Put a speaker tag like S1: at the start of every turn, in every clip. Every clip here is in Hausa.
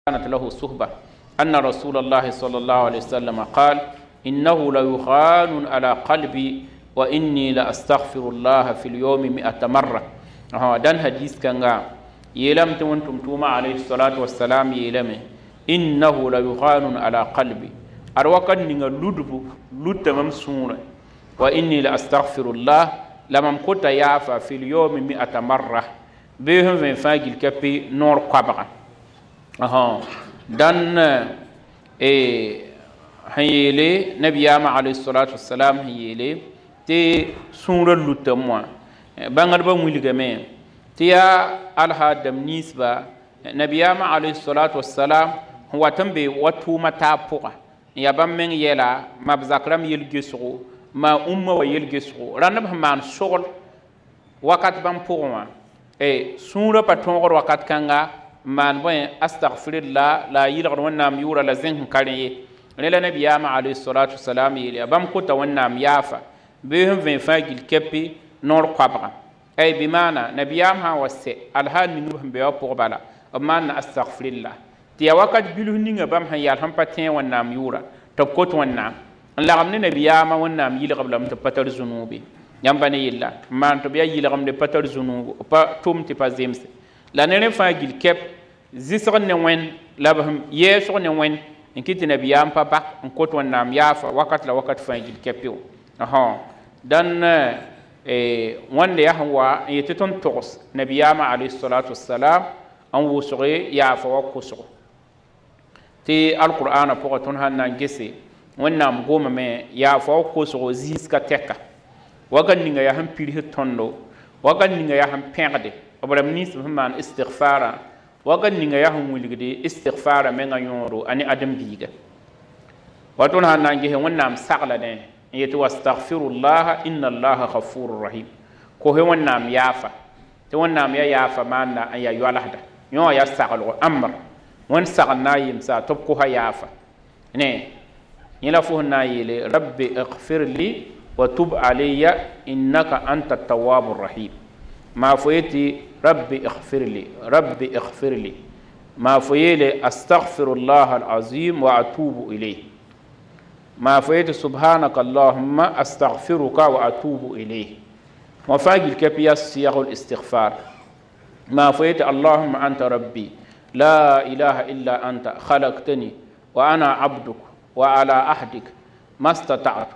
S1: كانت له صحبة أن رسول الله صلى الله عليه وسلم قال إنه ليخان على قلبي وإني لأستغفر الله في اليوم 100 مرة. دان حديث كان يلم تونتم توما عليه الصلاة والسلام يلم إنه ليخان على قلبي أروكن نيغا لودبو لوتمم سورة وإني لأستغفر الله لمن كنت يعفى في اليوم 100 مرة بهم في فاجل كبي نور قبغة دان هيلي نبي عليه الصلاة والسلام هيلي تي سورة لوتموا بانغر بمولغمين تيا الهادم نيسبا نبي عليه الصلاة والسلام هو تنبي واتوما تابوغا يا بامن يلا ما بذكرم يلجسو ما ويلجسو رانب مان شغل وقت بام بوغوا سورة باتونغر وقت كانغا man boy astaghfirullah la yilgar wannam yura la zin kare lela nabiyama alayhi salatu wassalam yili bam kota wannam yafa be hum vin fagil kepi nor qabra ay bi mana nabiyam ha wasse alhal ni nubhum be pour bala man astaghfirullah ti wakat bilu ninga bam han yal ham patin wannam yura to kot wannam lagam ni nabiyama wannam yilgar lam to patar zunubi yamba ne yilla man to biya yilgam de patar zunubu pa tum ti pa zemse la nene fagil kep zisr ne wen labhum yesr ne wen en kiti nabiyam papa en kot wannam yafa wakat la wakat fagil kepio dan wanda ya hawa yete ton tos nabiyama alayhi salatu wassalam an wusure yafa wa kusur ti alqur'ana pour ton hanna gese wannam goma me yafa wa kusur ziska teka wagan ninga ya han piri tondo wagan ninga ya han perde abram nis man istighfara wagan ninga ya han wulgide istighfara men ngayoro ani adam biga waton hanna nge wonnam sagla de yeti wastaghfirullah inna allaha ghafurur rahim ko he wonnam yafa te wonnam ya yafa manna aya yalahda yo ya saglo amr won sagna yimsa top ko ha yafa ne yila fu na yile rabbi ighfirli wa tub alayya innaka antat tawwabur rahim ما فيتي ربي اغفر لي ما فيلي استغفر الله العظيم واتوب اليه ما فيتي سبحانك اللهم استغفرك واتوب اليه وفاجل كبيا صيغ الاستغفار ما فيتي اللهم انت ربي لا اله الا انت خلقتني وانا عبدك وعلى عهدك ما استطعت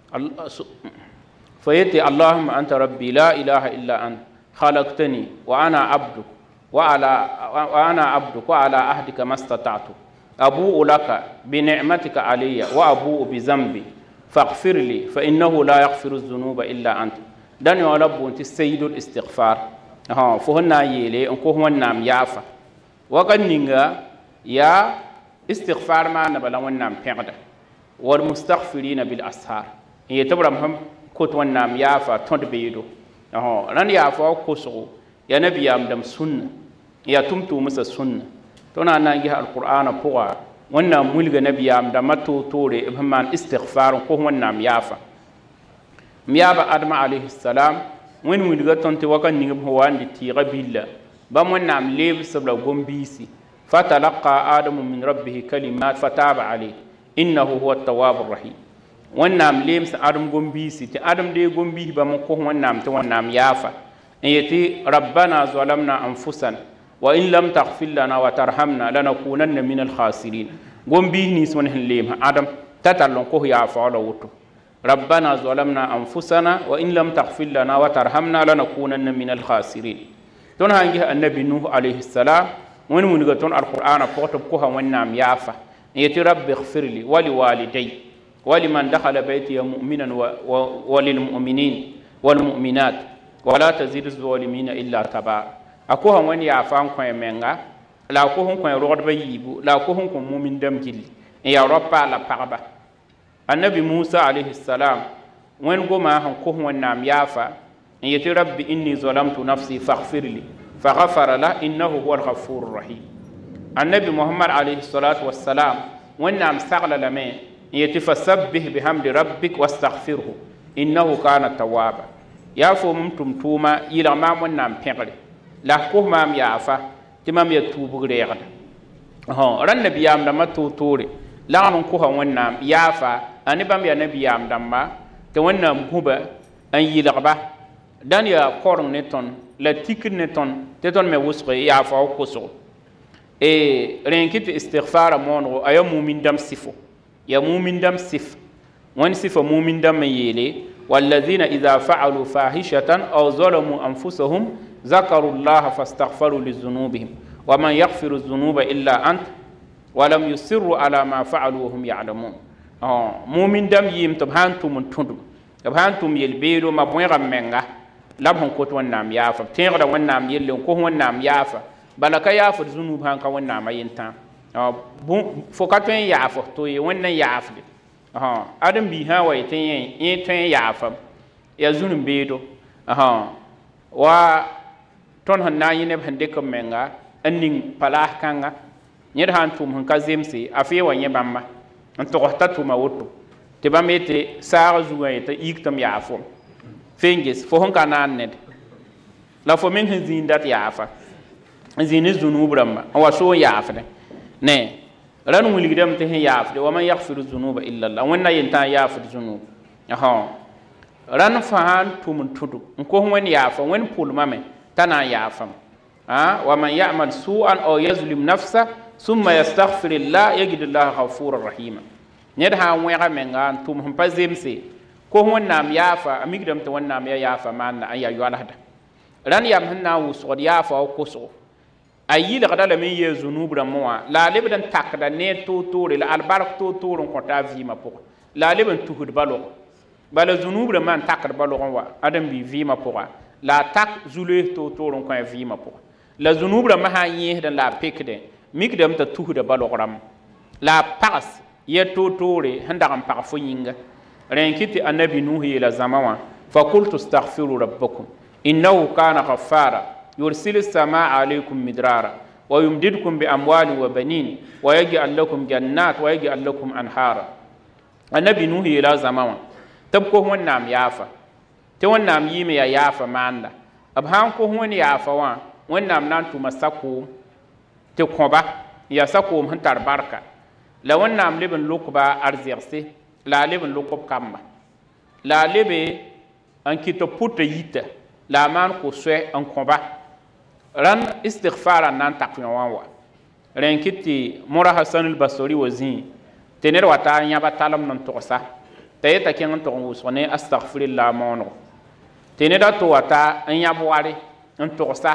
S1: فيتي اللهم انت ربي لا اله الا انت خلقتني وأنا عبدك وعلى عهدك ما استطعت أبوء لك بنعمتك علي وأبوء بذنبي فاغفر لي فإنه لا يغفر الذنوب إلا أنت دان يولب أنت السيد الاستغفار فهنا يلي أنكو هو النام يافا وقد نيغا يا استغفار ما نبلا والنام بيغدا والمستغفرين بالأسهار يتبرم هم كوت والنام يافا تند بيدو ran ya fa kusgo ya nabiyam dam sunna ya tumtu musa sunna to na nan gi alqur'ana puwa wannan mulga nabiyam da mato tore ibman istighfar ko wannan yafa miyaba adama alayhi salam wen mulga tonte wakan ni bo wandi ti rabilla ba wannan leb sabla gombisi fatalaqa adamu min rabbih kalimat fataba alayhi innahu huwa at-tawwabur rahim wannam lems adam gombisi ti adam de gombi ba mo ko wannam to wannam yafa yati rabbana zalamna anfusana wa in lam taghfir lana wa tarhamna lanakunanna min al-khasirin gombi ni son lem adam tatallon ko yafa wala wuto rabbana zalamna anfusana wa in lam taghfir lana wa tarhamna lanakunanna min al-khasirin don hangi annabi nuh alayhi salam woni mun ga ton alqur'ana ko ko wannam yafa yati rabbi ighfirli wa liwalidayya ولمن دخل بيتي مؤمنا وللمؤمنين والمؤمنات ولا تزيد الظالمين الا تبا اكو هون وني عفان كون منغا لا كو هون كون رود بيبو لا كو هون كون مؤمن دم جيل يا رب لا باربا النبي موسى عليه السلام وين غما هون كو هون نام يافا يتي رب اني ظلمت نفسي فاغفر لي فغفر له انه هو الغفور الرحيم النبي محمد عليه الصلاه والسلام وين نام سغل لمن يتفسبه بحمد ربك واستغفره إنه كان توابا يا فوم توما إلى ما من نام بيرلي لا كوه مام يافا تمام يتوب غيرنا ran nabiyam dama tore la man ko ha wannan yafa ani bam ya nabiyam damba te wannan guba an yilgba dan ya korn ne ton la tikr ne ton te ton me wusqe ya fa ko so renkit istighfar monro aya mu'min dam sifo ya mu'min dam sif wan sifa mu'min dam yele والذين إذا فعلوا فاحشة أو ظلموا أنفسهم ذكروا الله فاستغفروا لذنوبهم ومن يغفر الذنوب إلا أنت ولم يصروا على ما فعلوا وهم يعلمون مؤمن دم يم تبهانتم من تندم تبهانتم يلبيرو ما بوين غمنغا لبهم كوت ونام يافا تيغدا ونام يلي كو ونام يافا بلكا يافا ذنوب هانكا ونام ينتا فوكاتين يافا توي ونن يافا adam bi ha wa ten yaafam ya zunum beedo wa ton han na yine hande ko menga anning palah kanga nyer han tum han kazemsi afi wa nyebamba an to ta tuma woto te ba mete saara zuwa ta iktam yaafom fenges fo hon kanan ned la fo men hin zindat yaafa zini zunubram wa so yaafne ne ran wilgidam te hin yaafde wa man yaghfiru dhunuba illa Allah wanna yenta yaafde dhunub ran fahan tum tudu ko won yaafa won pulmame tana yaafam wa man ya'mal su'an aw yazlim nafsa thumma yastaghfir Allah yajid Allah ghafurur rahim ned ha wega menga tum hum pazemse ko won nam yaafa amigdam te won nam ya yaafa man aya yalada ran yam hanna wusod yaafa ko so ayi la kada min ye zunubra moa la lebdan takda ne tore la albarak tore ko ta vima po la leban tuhud balo bala zunubra man takda balo wa adam bi vima po la tak zule tore ko vima po la zunubra ma ha yi dan la pekde mikdam ta tuhud balo ram la pas ye tore handam pa fo yinga renkiti annabi nuhi la zamawa fa qultu astaghfiru rabbakum innahu kana ghaffara يرسل السماء عليكم مدرارا ويمددكم بأموال وبنين ويجعل لكم جنات ويجعل لكم أنهارا النبي نوح إلى زمان تبكو هو النام يافا تو النام يمي يافا ماندا أبهان كو هو يافا وان نام نانتو مساكو تكوبا يساكو مهنتار باركا لو النام لبن لوكبا أرزيرسي لا لبن لوكب كامبا لا لبن أنكي تبوت ييتا لا مان كو سوي أنكوبا ran istighfara nan takyon wa ren kiti mura hasan al-basri wazin tener wata nya batalam nan tosa tayeta ken to wusone astaghfirullah mono teneda to wata nya buwari an tosa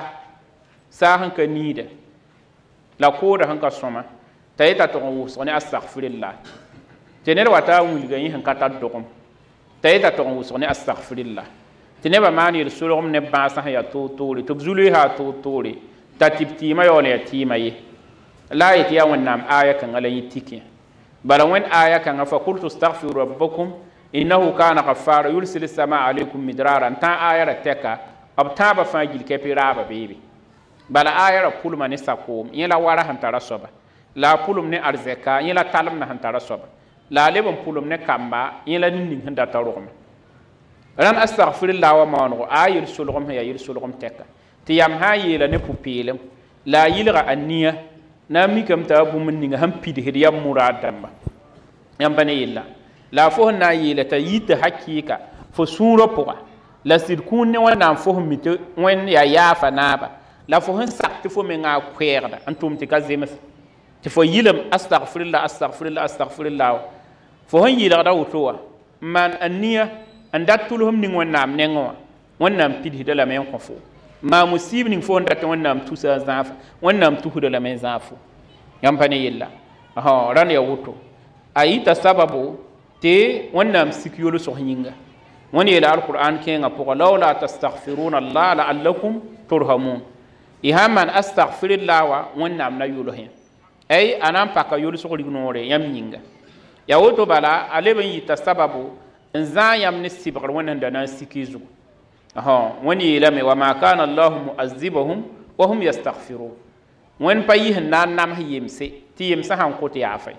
S1: sa hanka nida la koda hanka soma tayeta to wusone astaghfirullah tener wata wulga yin hanka ta dokom tayeta to wusone astaghfirullah tineba mani el sulum ne basa ya tore to zulu ha tore tatibti ma yole ya timaye la yati ya wannan aya kan ala yitike bala wen aya kan fa qultu astaghfiru rabbakum innahu kana ghaffara yursilu samaa alaykum midraran ta aya rateka abtaba fajil kepiraba bebe bala aya ra pulma ne sakom yela wara hantara soba la pulum ne arzeka yela talam na hantara soba la lebon pulum ne kamba yela nin handa taroma ran astaghfirullah wa manu ayil sulgum ya yil sulgum teka ti yam ha yela ne pupilem la yilga aniya na mi kam ta bu mun ninga ham pidi hedi yam muradamba yam bane yilla la fo na yela ta yita hakika fo sura poa la sirkun ne wana fo mite wen ya yafa naba la fo han sakti fo me nga kwerda antum ti kazemes ti fo yilam astaghfirullah fo han yila da wutowa man aniya andat tulhum ning wannam nengo wannam pidi de la men konfo ma musib ning fo ndat wannam tusa zaf wannam tuhuda la men zafu yampane yilla ran ya wuto ayita sababu te wannam sikiyolo so hinga woni ila alquran kenga poko lawla tastaghfiruna allah la'allakum turhamun ihaman astaghfirullah wa wannam na yulo hen ay anam paka yolo so rignore yam nyinga ya wuto bala aleben yita sababu nza yam ne sibgar wannan da nan sikizu wani ilame wa ma kana allah mu'azzibahum wa hum yastaghfirun wen payi nan nam yimse ti yimsa han ko ti afai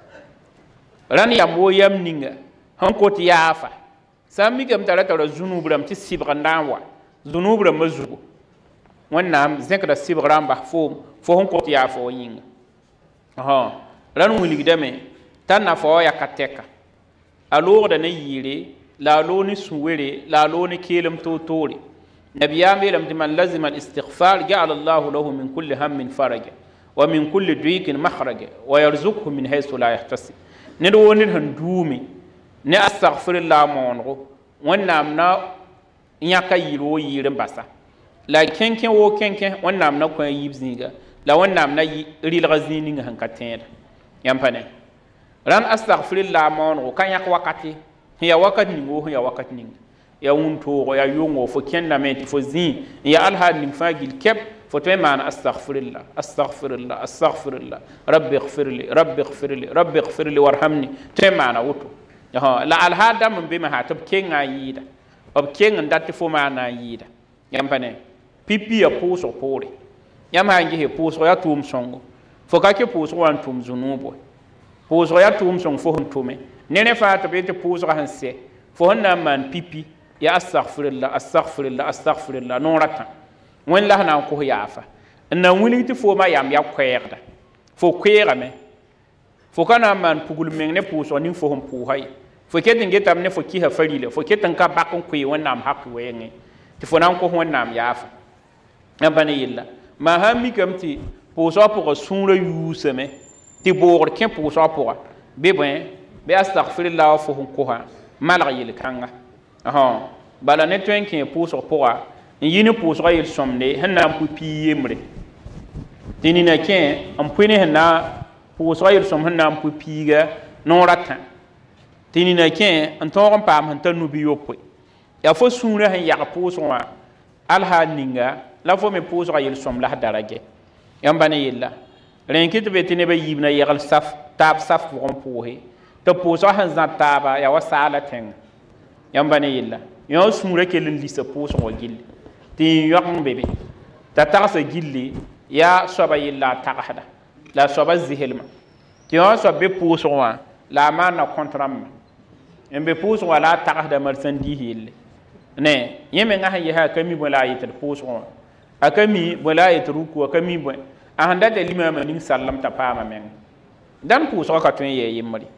S1: ran ya mo yam ninga han ko ti afa sami gam tara tara zunubram ti sibgar nanwa zunubram mazugo wannan zekra sibgram ba fo han ko ti afa yinga ran wilgdame t'a nafa ya ka tɛka a loogda ne yɩɩre la a loog ne sũ-were la a loog ne keelem toor-toore nabiyaam yeelame tɩ man lazima al-istighfar ja'ala allahu lahu min kulli hammin faraja wa min kulli duikin makhraja wa yarzuqhu min haythu la yahtasib ned woo ned sẽn duume ne astaghfirullah moonego wẽnnaam na yãka yɩɩr woo yɩɩr n basa la kẽnkẽ woo kẽnkẽ wẽnnaam na kõ a yiib zĩiga la wẽnnaam na rɩlga zĩig ning sẽn ka tẽeda yãmb pa ne rãnd astaghfirullah moonego ka yãk wakate sẽn ya wakat ning woo sẽn ya wakat ning ya wũntoogo ya yʋngo fo kẽndame tɩ fo zĩig n ya alhaal ning fãa gill kɛp fo tõe n maan astaghfirullah astaghfirullah astaghfirullah rabbi ighfirli rabbi ighfirli rabbi ighfirli warhamni tõe n maana woto la alhaal dãmb n be me haa tɩ b kenga n yɩɩda b keng n dat tɩ fo maana n yɩɩda yãmb pa ne pipi ya pʋʋsg poore yãmb sã n ges pʋʋsg yaa tʋʋm sõngo fo ka kẽ pʋʋsg wa n tʋm zũnuub we pʋʋsg yaa tʋʋm sõng fo sẽn tʋme ne ne fãa tɩ b yetɩ pʋʋsgã sẽn sɛ fo sẽn na n maan pipi ya astaghfirullah astaghfirullah astaghfirullah noora tã wẽnd la sẽn na n kos yaafa n na n wilg tɩ foomã yam ya koɛɛgda fo koeegame fo ka na n maan pugl meng ne pʋʋsg ning fo sẽn pʋʋsa ye fo ket n getame ne fo kisa fa rɩla fo ket n ka bak n koe wẽnnaam hak wɛɛngẽ tɩ fo na n kos wẽnnaam yaafa yã pa ne yella maa sã n mikame tɩ pʋʋsgã pʋgã sũurã yuusame tɩ boogd kẽ pʋʋsgã pʋga be bõe be astaghfirullah wa fo sẽn kosã malg yel-kãnga bala ne tõe n kẽ pʋʋsg pʋga n yɩ ne pʋʋsgã yel-sõmde sẽn na n pʋɩ pii yembre tɩ nina kẽ n pʋɩ ne sẽn na pʋʋsgã yel-sõm sẽn na n pʋɩ piiga noora tã tɩ nina kẽ n tõog n paam sẽn tar nubi yopoe yaa fo sũurã sẽn yag pʋʋsg wã alhaal ninga la fo me pʋʋsgã yel-sõm la darage yãmb ba ne yella rẽn kɩ tɩ be tɩ nebã yiibna yɛgl taab saf pʋgẽ pʋʋse tɩ pʋʋsgã sẽn zã taaba yaa wa saala tẽnga yãmb ba ne yella yõ sũurã kell n lisa pʋʋsg wã gilli tɩ n yõg n be be t'a tagsa gilli yaa soaba yella a tagsda la a soaba zislmã tɩ yõ soab be pʋʋsg wã la a maanna kõt-rãmbã n be pʋʋsg wã la a tagsda marsandiis yelle ne yẽ mengã sẽn yesa a ka mi bõe la a yetd pʋʋsg wã a ka mi bõe la a yet ruku a ka mi bõe a sẽn dat ya limaamã ning sallem t'a paama menga dãn pʋʋsgã ka tõe n yɛɛ yembre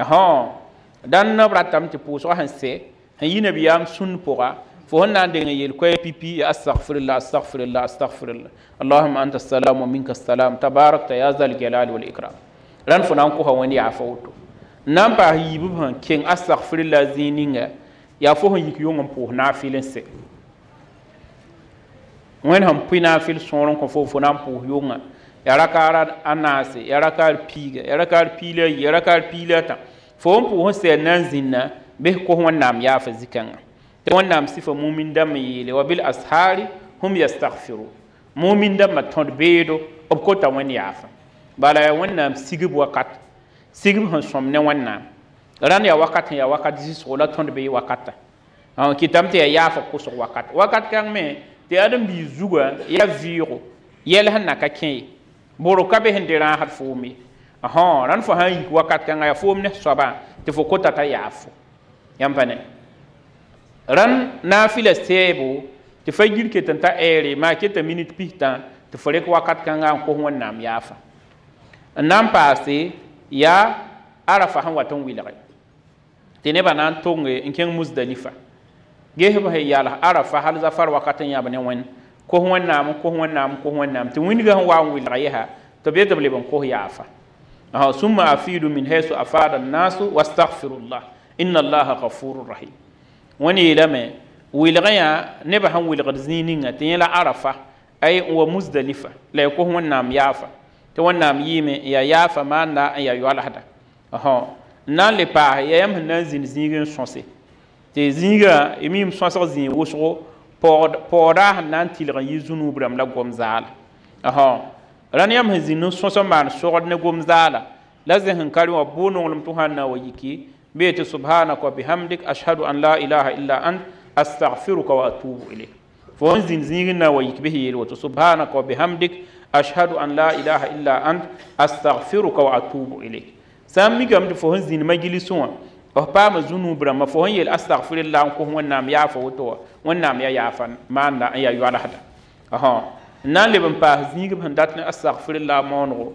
S1: dãn b ratame tɩ pʋʋsgã sẽn sɛ sẽn yi nabiyaam sũnd pʋga fo sẽn na n deng n yel koɛɛ pipi ya astaghfirullah astaghfirullah astaghfirullah allahumma anta assalam wa minka assalam tabarakta ya zal jalali wal ikram rãnd fo na n kosa wẽnd yaafa woto n na n paas yiib b sẽn keng astaghfirullah zĩig ninga yaa fo sẽn yik yʋng n pʋʋs naafɩl n sɛ wẽnd sẽn pʋɩ naafɩl sõor n kõ fo na n pʋʋs yʋnga yaa rakaara a naase yaa rakaar piiga yaa rakaar piila yi yaa rakaar piila tã fo n pʋʋs n sɛd na n zĩnna bes kos wẽnnaam yaafa zikãngã tɩ wẽnnaam sɩfa mumin dãmbã yeele wa bil ashari hum yastaghfirun mumin dãmbã tõd beedo b kota wẽnd yaafa bala yaa wẽnnaam sigb wakat sigb sẽn sõm ne wẽnnaam rãnd yaa wakat sẽn yaa wakat zɩsgo la tõnd bee wakata kɩtame tɩ yaa yaafa kʋsg wakat wakat kãng me tɩ ãdem-biig zugã yaa vɩɩgo yɛl sẽn na ka kẽ ye boro ka be sẽn de rãasd foom ye rãnd fo sã n yik wakat kãngã yaa foom ne soabã tɩ fo kota t'a yaafo yãmb pa ne rãnd naafɩla sɛɛbo tɩ fa gil ket n ta ɛɛre maa keta minit pis-tã tɩ fo rek wakat kãngã n kos wẽnnaam yaafa n na n paase yaa arafa sẽn wat n wilge tɩ nebã na n tonge n kẽng musdalifa gesb sẽn yals arafa hal zafar wakat n yãb ne wẽnd kos wẽnnaam kos wẽnnaam kos wẽnnaam tɩ wĩndgã sẽn wa n wilga yesa tɩ b yetɩ b leb n kos yaafa summa afidu min haysu afada annasu wastaghfirullah inna allaha ghafurur rahim wẽnd yeelame wilgã yã nebã sẽn wilgd zĩig ninga tɩ yẽ la arafa ay n wa musdalifa la y kos wẽnnaam yaafa tɩ wẽnnaam yɩɩme n yaa yaafa maanda n yaa yoalsda n na n le paas yaa yãmb sẽn na n zĩnd zĩig n sõse tɩ zĩigã y mim sõsg zĩig wʋsgo paooda sẽn na n tɩlg n yɩ zũnuub rãmb la gom zaala rãnd yãmb sẽn zĩnd n sõs n maan sogd ne gom zaala la zẽ sẽn ka rẽ wã bʋʋ-nonglem tɩ sãn na n wa yiki bee tɩ subhanaka wa bihamdik ashhadu an la ilaha illa ant astaghfiruka wa atubu ilayk fo n zĩnd zĩig n na n wa yik bes yeel woto subhanaka wa bihamdik ashhadu an la ilaha illa ant astaghfiruka wa atubu ilayk sã n mikame tɩ fo sẽn zĩnd magilsẽ wã f paama zũnuub rãmbã fo sẽn yeel astaghfirullah n kos wẽnnaam yaafa woto wã wẽnnaam yaa yaafa maanda n yaa yoalsda n na n leb n paas zĩig b sẽn dat ne astaghfirullah moonego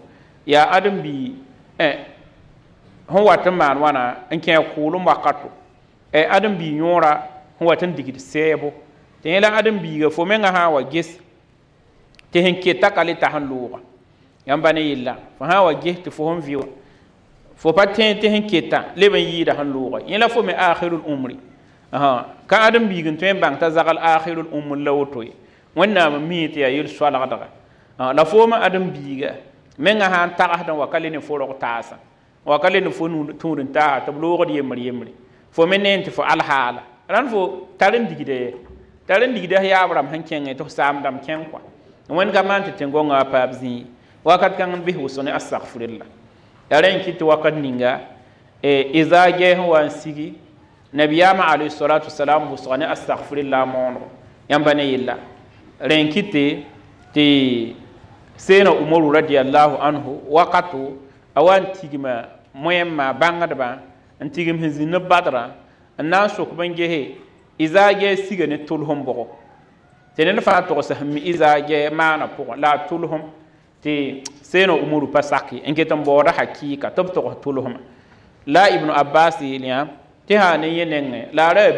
S1: ya adam bi hon watan man wana en ke kulum wakato adam bi yora hon watan digid sebo te la adam bi ga fo menga ha wa ges te hen ke takale ta han luwa yamba ne yilla fo ha wa ges te fo hon viwa fo patin te hen ke ta le ban yida han luwa yela fo me akhirul umri ka adam bi gin to bang ta zagal akhirul umri lawto wonna mi te ya yul swala daga la fo ma adam bi ga menga han ta dan wakale ne fo ro taasa wakale ne fo nu tudun ta tablo di yemri fo menen te fo alhala ran fo taren digide ya abram hanken to sam dam ken kwa won ga man te tengonga pabzi wakat kan bi husone astaghfirullah yaren kiti wakat ninga iza ge wan sigi nabiyama alayhi salatu wassalam husone astaghfirullah mono yambane yilla ren kiti ti sena umaru radiyallahu anhu wakatu awan tigima moyemma bangadba antigim hinzin badra anna sok bangehe iza ge siga ne tulhum bogo tenen fa to sa mi iza ge mana pour la tulhum ti seno umuru pasaki enketam bora hakika tab to tulhum la ibnu abbas liya ti ha ne yenen la ra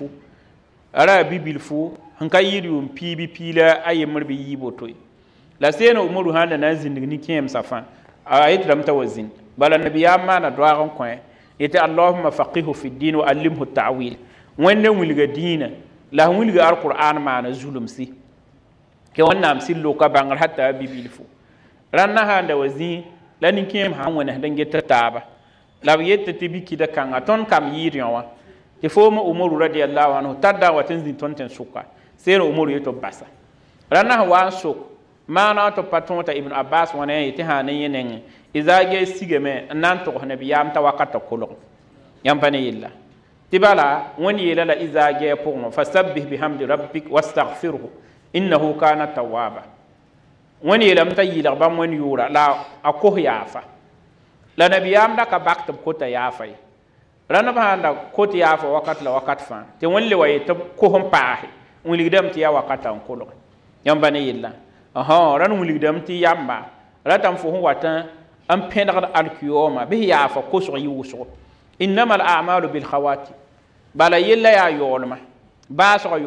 S1: bibilfu hanka yirium pibi pila ayemr bi yibotoy la seno umuru handa na zindigi kem safa ayit lam tawazin bala nabiyama na doaron ko ite allahumma faqihu fi din wa allimhu ta'wil wanda wilga dina la wilga alquran maana zulumsi ke wannan sillo ka bangar hatta bibilfu ranna handa wazi lanin kem han wana dange taba la yetta tibiki da kan aton kam yiriwa te foma umaru radiyallahu anhu tadda watin zin tonten suka sero umaru yeto basa ranna wa suk maana to patonta ibn abbas wana yete hanen yenen izage sigeme nan to nabiyam ta wakata kullu yampane yilla tibala woni yela la izage pour fasabbih bihamdi rabbik wastaghfirhu innahu kana tawwaba woni yela mta yila bam woni yura la akoh yafa la nabiyam da ka bakta kota yafa rana bahanda kota yafa wakat la wakat fa te woni le waye to ko hon paahi woni ligdam ti ya wakata on kullu yambane yilla ran woni ligdam ti yamba ratam fo watan am pendar alkiyoma bi yafa ko so yuso إنما الأعمال بالخواتم بلا يلا يا يولما باسق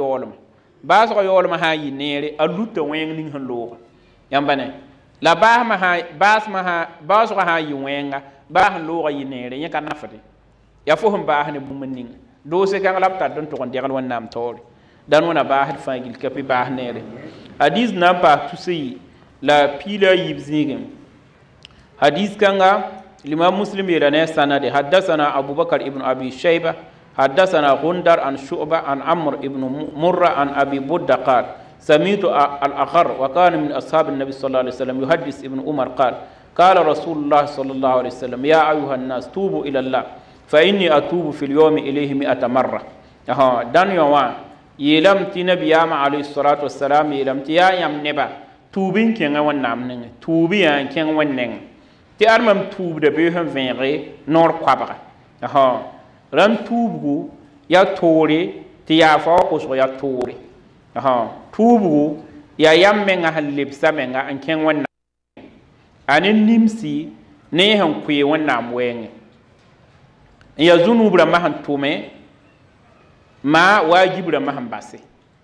S1: يولما هاي نيري ألوت وين لين هلوغ يامبني لا باه ما هاي باس ما هاي باسق هاي وينغا باه لوغ ينيري يكا نفري يفهم باه نبومنين دوسي كان لابتا دون تقن ديغل ونام توري دان ونا باه فاجل كبي باه نيري حديث نمبر تسي لا بيلا يبزيغم حديث كان الإمام مسلم يراني سند حدثنا أبو بكر ابن أبي شيبة حدثنا غندر عن شعبة عن عمرو ابن مرة عن أبي بودة قال سميت الأخر وكان من أصحاب النبي صلى الله عليه وسلم يحدث ابن عمر قال رسول الله صلى الله عليه وسلم يا أيها الناس توبوا إلى الله فإني أتوب في اليوم إليه 100 مرة دان يوان يلم تنبي عليه الصلاة والسلام يلم تيا يم نبا توبين كين ونام توبين كين ونن ti armam tuub de be han venre nor kwabra ram tuubgu ya tore ti ya fa ko so ya tore tuubgu ya yamme nga halib samenga an ken wonna anin nimsi ne han kuye wonna mwenge ya zunubra ma han tume ma wajibra ma han basse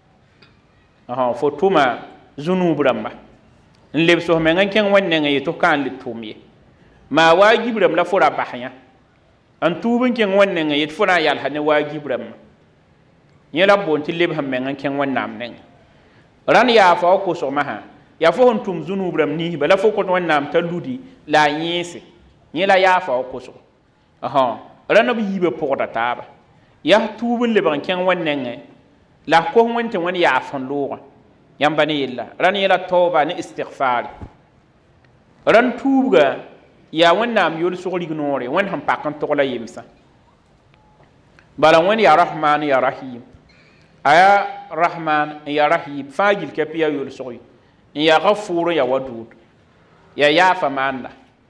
S1: fo tuma zunubra ma nleb so menga ken wonna nga yeto kan li tumye ma wajibram la fora bahya an tubun ken wannan yit fora yal hane wajibram yela bonti leb ham men ken wannan nen ran ya fa ko so maha ya fo hon tum zunubram ni bala fo ko wannan taludi la yese yela ya fa ko so ran bi yibe porta taba ya tubun le ban ken wannan la ko wonte won ya fon lo yamba ni yella ran yela toba ni istighfar ran tubga ya wannan yol sugri gnore wan ham pakan to la yimsa bala wan ya rahman ya rahim aya rahman ya rahim fajil kapiya yol sugri ya ghafur ya wadud ya yafa manda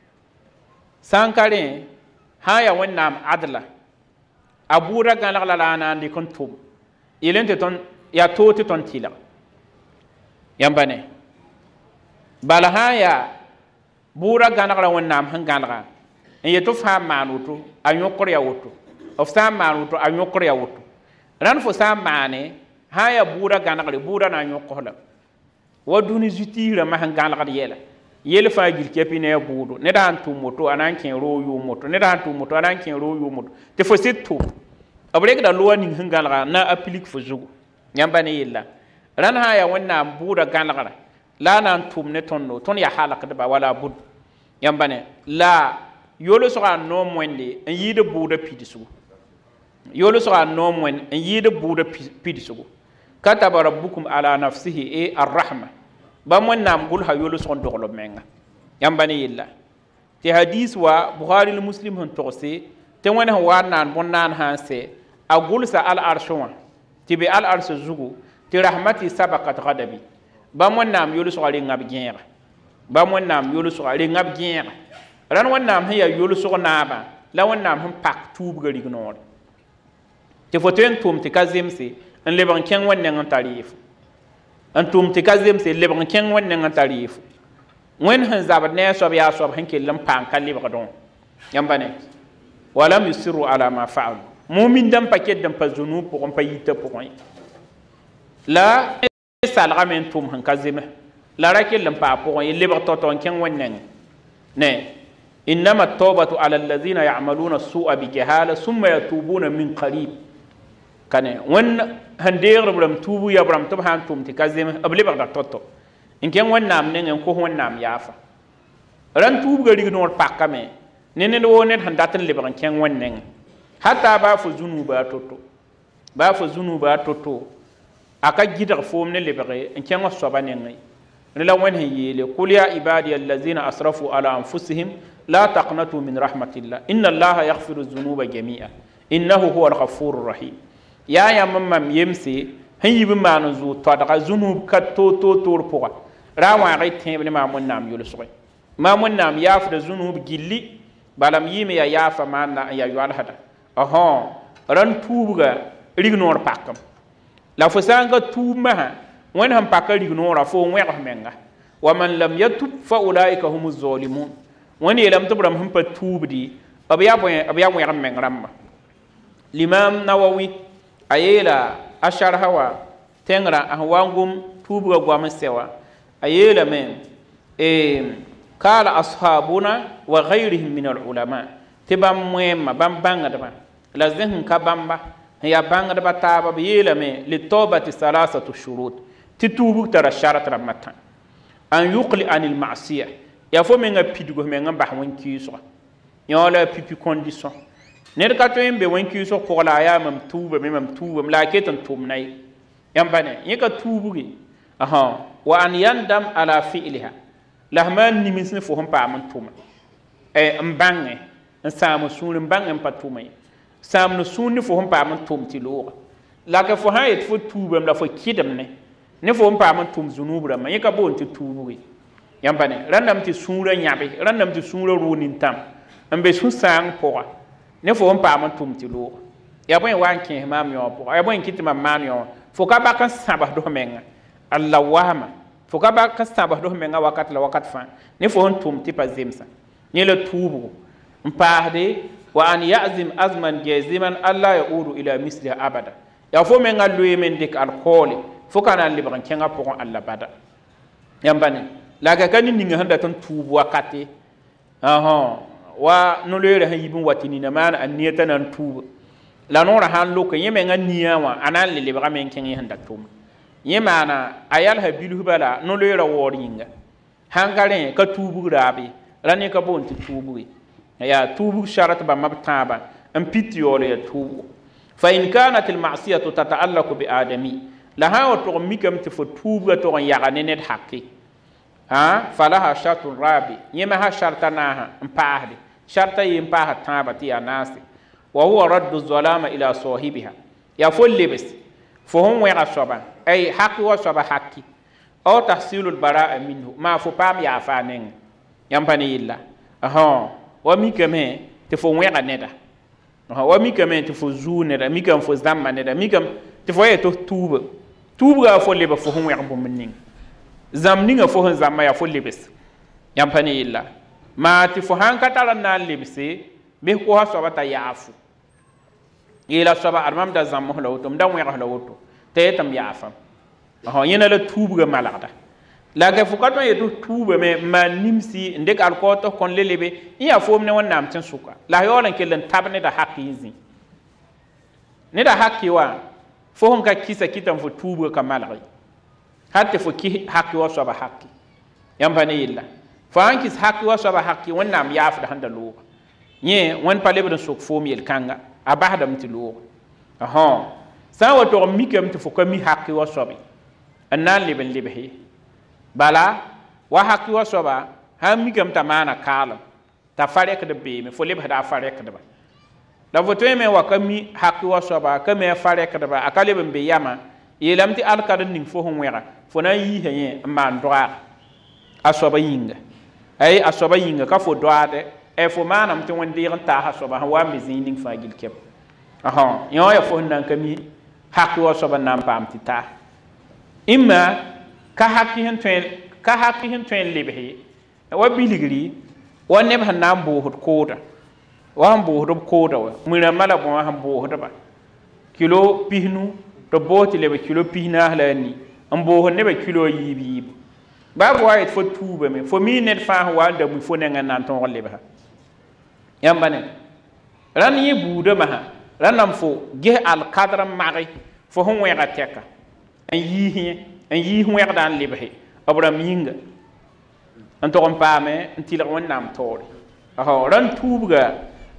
S1: sankare ha ya wannan adla abura gan la lana ndi kontum ilente ton ya toti ton tila yambane bala ha ya buura gãnegrã wẽnnaam sẽn gãnega n yetɩ f sã n maan woto a yõkr ya woto f sã n maan woto a yõkr ya woto rãnd fo sã n maane sã n yaa buura gãnegre buura na n yõksla wa dũni zĩ-tiis rãmbã sẽn gãlgd yɛla yel fãa gil kɛpɩ ne a buudu ned sãn tʋm woto a na n kẽ roog yʋʋm woto ned sãn tʋm woto a na n kẽ roog yʋʋm woto tɩ fo sɩd tʋm b rekda loa ning sẽn gãlga na aplik fo zugu yãmba ne yella rãnd sã n yaa wẽnnaam buudã gãlgra la a na n tʋm ne tõndo tõnd yaa halkdba wala a bud yãmba ne la yolsga n noom wẽnde n yɩɩd buudã pidsgu yolsga n noom wẽnd n yɩɩd buudã pidsgu kataba rabbukum ala nafsihi arrahma bãmb wẽnnaam gʋlsa yolsg n dogl b menga yãmba ne yella tɩ hadis wa bukhari l muslim sẽn togse tɩ wẽnd sẽn wa n naan bõn-naan sã n sɛ a gʋlsa al-arsh wã tɩ be al-arsh zugu tɩ rahmati sabakat gadabi bãmb wẽnnaam yolsga renga b gẽega bãmb wẽnnaam yolsga renga b gẽega rãnd wẽnnaam sẽn yaa yolsg naabã la wẽnnaam sẽn pak tuubga rig noore tɩ fo tõe n tʋm tɩ ka zemse n lebg n kẽng wẽn-neng n tar yeefo n tʋm tɩ ka zemse lebg n kẽng wẽn-neng n tar yeefo wẽnd sẽn zabd ne a soab yaa soab sẽn kell n paan ka lebgdẽ yãmba ne walam yusiru ala ma faalu mumin dãmb pa ked n pa zunub pʋgẽ pa yitã pʋgẽ la salgame n tʋm sẽn ka zeme la ra kell n paa pʋgẽ ye lebg tao-tao n kẽng wẽn-neng ne innama التوبة على الذين يعملون السوء بجهالة ثم يتوبون من قريب كان وين هندير برام توبو يا برام تب هان توم تكازم أبلي بقى توتو إن كان وين نام نين إن كوه وين نام يافا ران توب غادي نور باكامه نين لو نين هنداتن لبران كان وين نين حتى بافو زنوبا توتو بافو زنوبا توتو أكا جدر فوم نلبري إن كان وصبا نين لا وين هي قل يا عبادي الذين أسرفوا على أنفسهم لا تقنطوا من رحمة الله إن الله يغفر الذنوب جميعا إنه هو الغفور الرحيم يا ماما يمسي هي بما نزو تدعى ذنوب كتو تو تور بوا راوا غيت هم ما من نام يلسوي ما من نام يافر ذنوب جلي بالام يمي يا يافا ما يا يوال هذا أها ران توبغا ريغنور باكم لا فسانغا توب ما وين هم باكا ريغنور فو ويغ منغا ومن لم يتوب فأولئك هم الظالمون wani yelam tɩ b rãmb sẽn pa tuubdi b yaa wẽg n meng rãmba limam nawawi a yeela a sharha wa tẽngrã a sẽn wa n gom tuubga goam n sɛ wa a yeelame kala ashabuna wa gayrihim min alulama tɩ bãmb wẽemma bãmb bãngdbã la zẽ sẽn ka bãmba sẽn yaa bãngdbã taaba b yeelame litobati salasatu shurut tɩ tuubg tara shart rãmbã tã an yuqli an ilmasiya ya fo menga pidgo menga bah won kiiswa yola pipi condition ned ka to yembe won kiiswa ko la ya mam tuba la ketan tumnay yambane yeka tubugi aha wa an yandam ala fi'liha lahman ni misne fo hon pa man tuma mbange nsam sunu mbange pa tumay sam no sunu fo hon pa man tumti lo la ka fo hayet fo tubam la fo kidam ne fo hon pa man tum zunubra ma yeka bon ti tubugi yambane randam ti sũurã yãbe randam ti sũurã roo nintam n be sũ-sãang pʋga ne fo n paam n tʋm tɩ loogã ya bõe wa n kẽes maam yõ pʋga ya bõe n kɩ tɩ mam maan yõ fo ka bak n sãbsd f menga alla wahma fo ka bak n sãbsd f menga wakat la wakat fãa ne fo n tʋm tɩ pa zemsa yẽ la tuubgo n paasde wa an yazim azman jaziman alla yaudu ila misliha abada ya fo menga loeeme n dɩk alkoole fo ka na n lebg n kẽngã pʋgẽ alla bada yãmbane la ka kan ninga handa tan tubu wakati aha wa no lere han yibun watini na man an niyata nan tubu la no ra han loka yeme nga niya wa anan le lebra men ken handa tum yemana ayal habilu bala no lere woringa hangare ka tubu rabi rani ka bon tubu ya tubu sharat ba mabtaba am pitiyole ya tubu fa in kanat al ma'siyatu tata'allaqu bi adami la ha wa to mikam te fo tubu to ya ne net hakki falaha shartun rabi yema ha sharta naha mpahdi sharta yimpaha tabati ya nasi wa huwa raddu zalama ila sahibiha ya follibis fo hon wera soba ay haqqi wa soba haqqi aw tahsilul bara'a minhu ma fo pam ya fanen yampani illa wa mikame te fo wera neda wa mikame te fo zune da mikam fo zamma neda mikam te fo yeto tuba fo fo hon wera bo minning zam ninga fo zamma ya fo libes yampani illa ma ti fo han ka tara na libse be ko ha soba ta yafu ila soba armam da zammo la woto mda wi la woto te tam yafa ho yena la tubuga malagda la ga fu ka to yetu tuba me ma nimsi ndek al ko to kon lelebe iya fo ne wonnam tin suka la yolan kelen tabne da haqizi ne da haqqi wa fo hon ka kisa kitam fo tubuga ka malagi hatta fo ki haqqi wa soba haqqi yamba ne illa fo an kis haqqi wa soba haqqi wonnam yafa da handa lo nye won palebren sok fo mi el kanga abadam ti lo aha sa wa to mikem ti fo ko mi haqqi wa sobi annan liben libhi bala wa haqqi wa soba ha mikem ta mana kalam ta farek de be me fo leb hada farek de ba la voto me wa kami haqqi wa soba kame farek de ba akale be yama yelam ti alkadan ning fo hon wera fo na yi heye man droit asoba yinga ay asoba yinga ka fo droit e fo manam ti won diran ta ha soba wa mi zinding fa gil kep aha yo ya fo nan kami haqqi wa soba nam pam ti ta imma ka haqqi hen twen libhi wa biligri wa ne ban nam bo hot koda wa han bo hot koda wa mira mala bo han bo hot ba kilo pihnu to boti lebe kilo pihna halani am bo hot ne be kilo yibi ba bo ay fo tuba me fo mi net fa wa da mu fo ne nan ton lebe ha yamba ne ran yi buuda ma ha ran nam fo ge al qadra mari fo hon wega teka en yi wega dan libhi abram yinga an to paame en tila won nam tori aha ran tubuga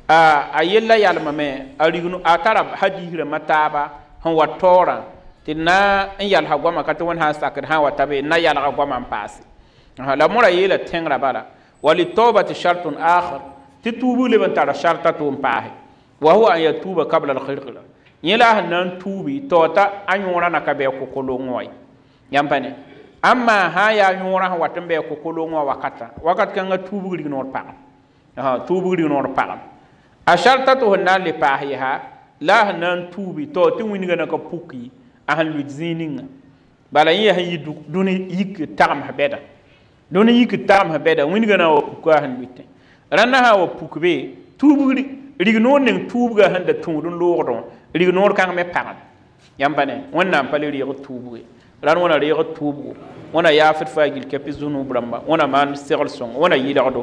S1: a yella yalma me arignu atarab hadihira mataba hon wa tora tinna en yal ha goma ka to won ha sakar ha wa tabe na yal ha goma pasi aha la mura yela tengra bala wali tawbati shartun akhar titubu le ban tara sharta to pahe wa huwa an yatuba qabla al khirqla yela nan tubi tota anyora na ka be ko kolongoy yampane amma ha ya nyora watambe ko kolongo wakat kan tubu ri nor pa aha tubu ri nor pa a sharta to nan le pahe ha la nan tubi to ti wini gana ka puki ahan lu zininga bala yi ha yidu duni yik tam ha beda duni yik tam ha beda wini gana o ko ahan bitte ranna ha o pukbe tubu ri nor nen tubu ga handa tundun lordon ri nor kan me pa yambane wannan pale ri tubu ran wana ri tubu wana yafit fagil kepi zunub ramba wana man segol song wana yidado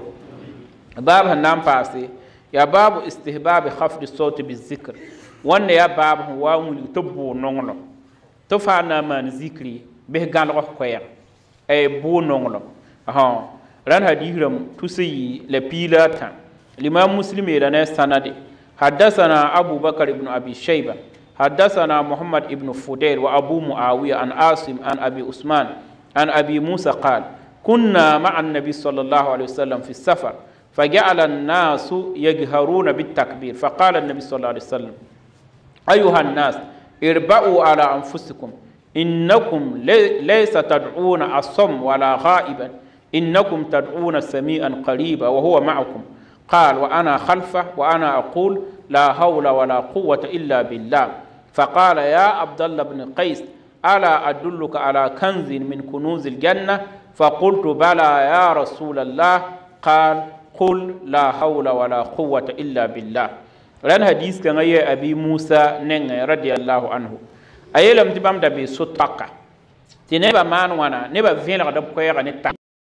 S1: bab hanam passe ya babu istihbab khafd as-sawt bizikr wana ya bab wa mun tubbu nonglo to fa na man zikri be galgo koyer e bu nonglo aha ran hadiram tusi la pilata l'imam muslim ila sanadi حدثنا أبو بكر بن أبي شيبة حدثنا محمد ابن فديل وأبو معاوية عن عاصم عن أبي عثمان عن أبي موسى قال كنا مع النبي صلى الله عليه وسلم في السفر فجعل الناس يجهرون بالتكبير فقال النبي صلى الله عليه وسلم أيها الناس اربعوا على أنفسكم إنكم ليس تدعون الصم ولا غائبا إنكم تدعون سميعا قريبا وهو معكم قال وأنا خلفه وأنا أقول لا حول ولا قوة إلا بالله فقال يا عبد الله بن قيس ألا أدلك على كنز من كنوز الجنة فقلت بلى يا رسول الله قال قل لا حول ولا قوة إلا بالله لأن حديث كان أبي موسى نين رضي الله عنه أي لم تبام دبي سطقة تنبا مان وانا نبا فين غدب كويغا نتا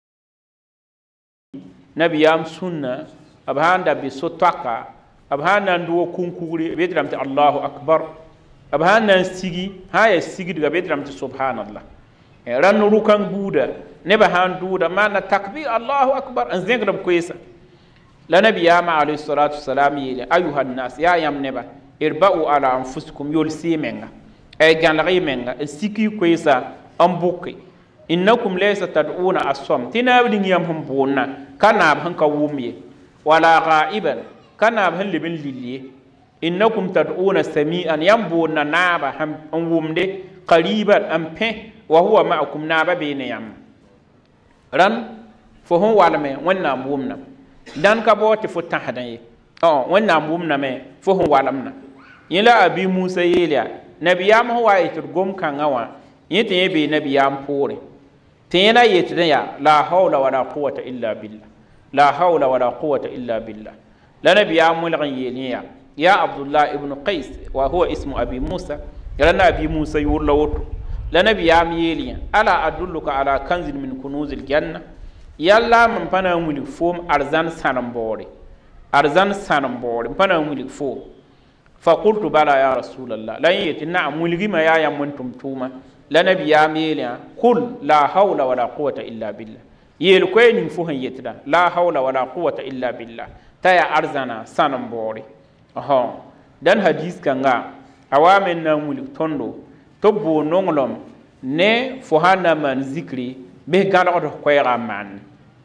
S1: نبي يام سنة أبهان دبي سطقة أبهان ندو كونكوري بيدرم الله أكبر أبهان نسيجي هاي السيجي دعا بيدرم سبحان الله ران روكان بودا نبهان دودا ما نتكبير الله أكبر أنزين رب كويسة لنبي يام عليه الصلاة والسلام يلي أيها الناس يا يام نبا اربعوا على أنفسكم يولسي منها أي جان لغي منها السيكي كويسة أمبوكي إنكم ليس تدعون الصوم تنابدين يامهم بونا كناب هنكا وومي ولا غائبا كناب هن لبن للي إنكم تدعون سميعا ينبونا نابا هم وومدي قريبا أمبه وهو معكم نابا بين يام ران فهو والمي ونام وومنا دان كبوتي فتحدني ونام وومنا مي فهو والمنا يلا أبي موسى يليا نبيام هو يترقم كان غوا يتنبي نبيام بوري تينا يتنيا لا حول ولا قوة إلا بالله لا حول ولا قوة إلا بالله لا نبي عمل غيريا يا عبد الله ابن قيس وهو اسم أبي موسى يلا أبي موسى يقول له لا نبي عمل ألا أدلك على كنز من كنوز الجنة يلا من بنا ملك فوم أرزان سانبوري أرزان سانبوري بنا ملك فوم فقلت بلى يا رسول الله لا يتنا ملك ما يا منتم توما لا نبي عمل قل لا حول ولا قوة إلا بالله يل كوين فوهن يتدا لا حول ولا قوة إلا بالله تايا أرزانا سانبوري dan hadis kanga awamen na mulik tondo tobbo nonglom ne fo hana man zikri be galo ko yara man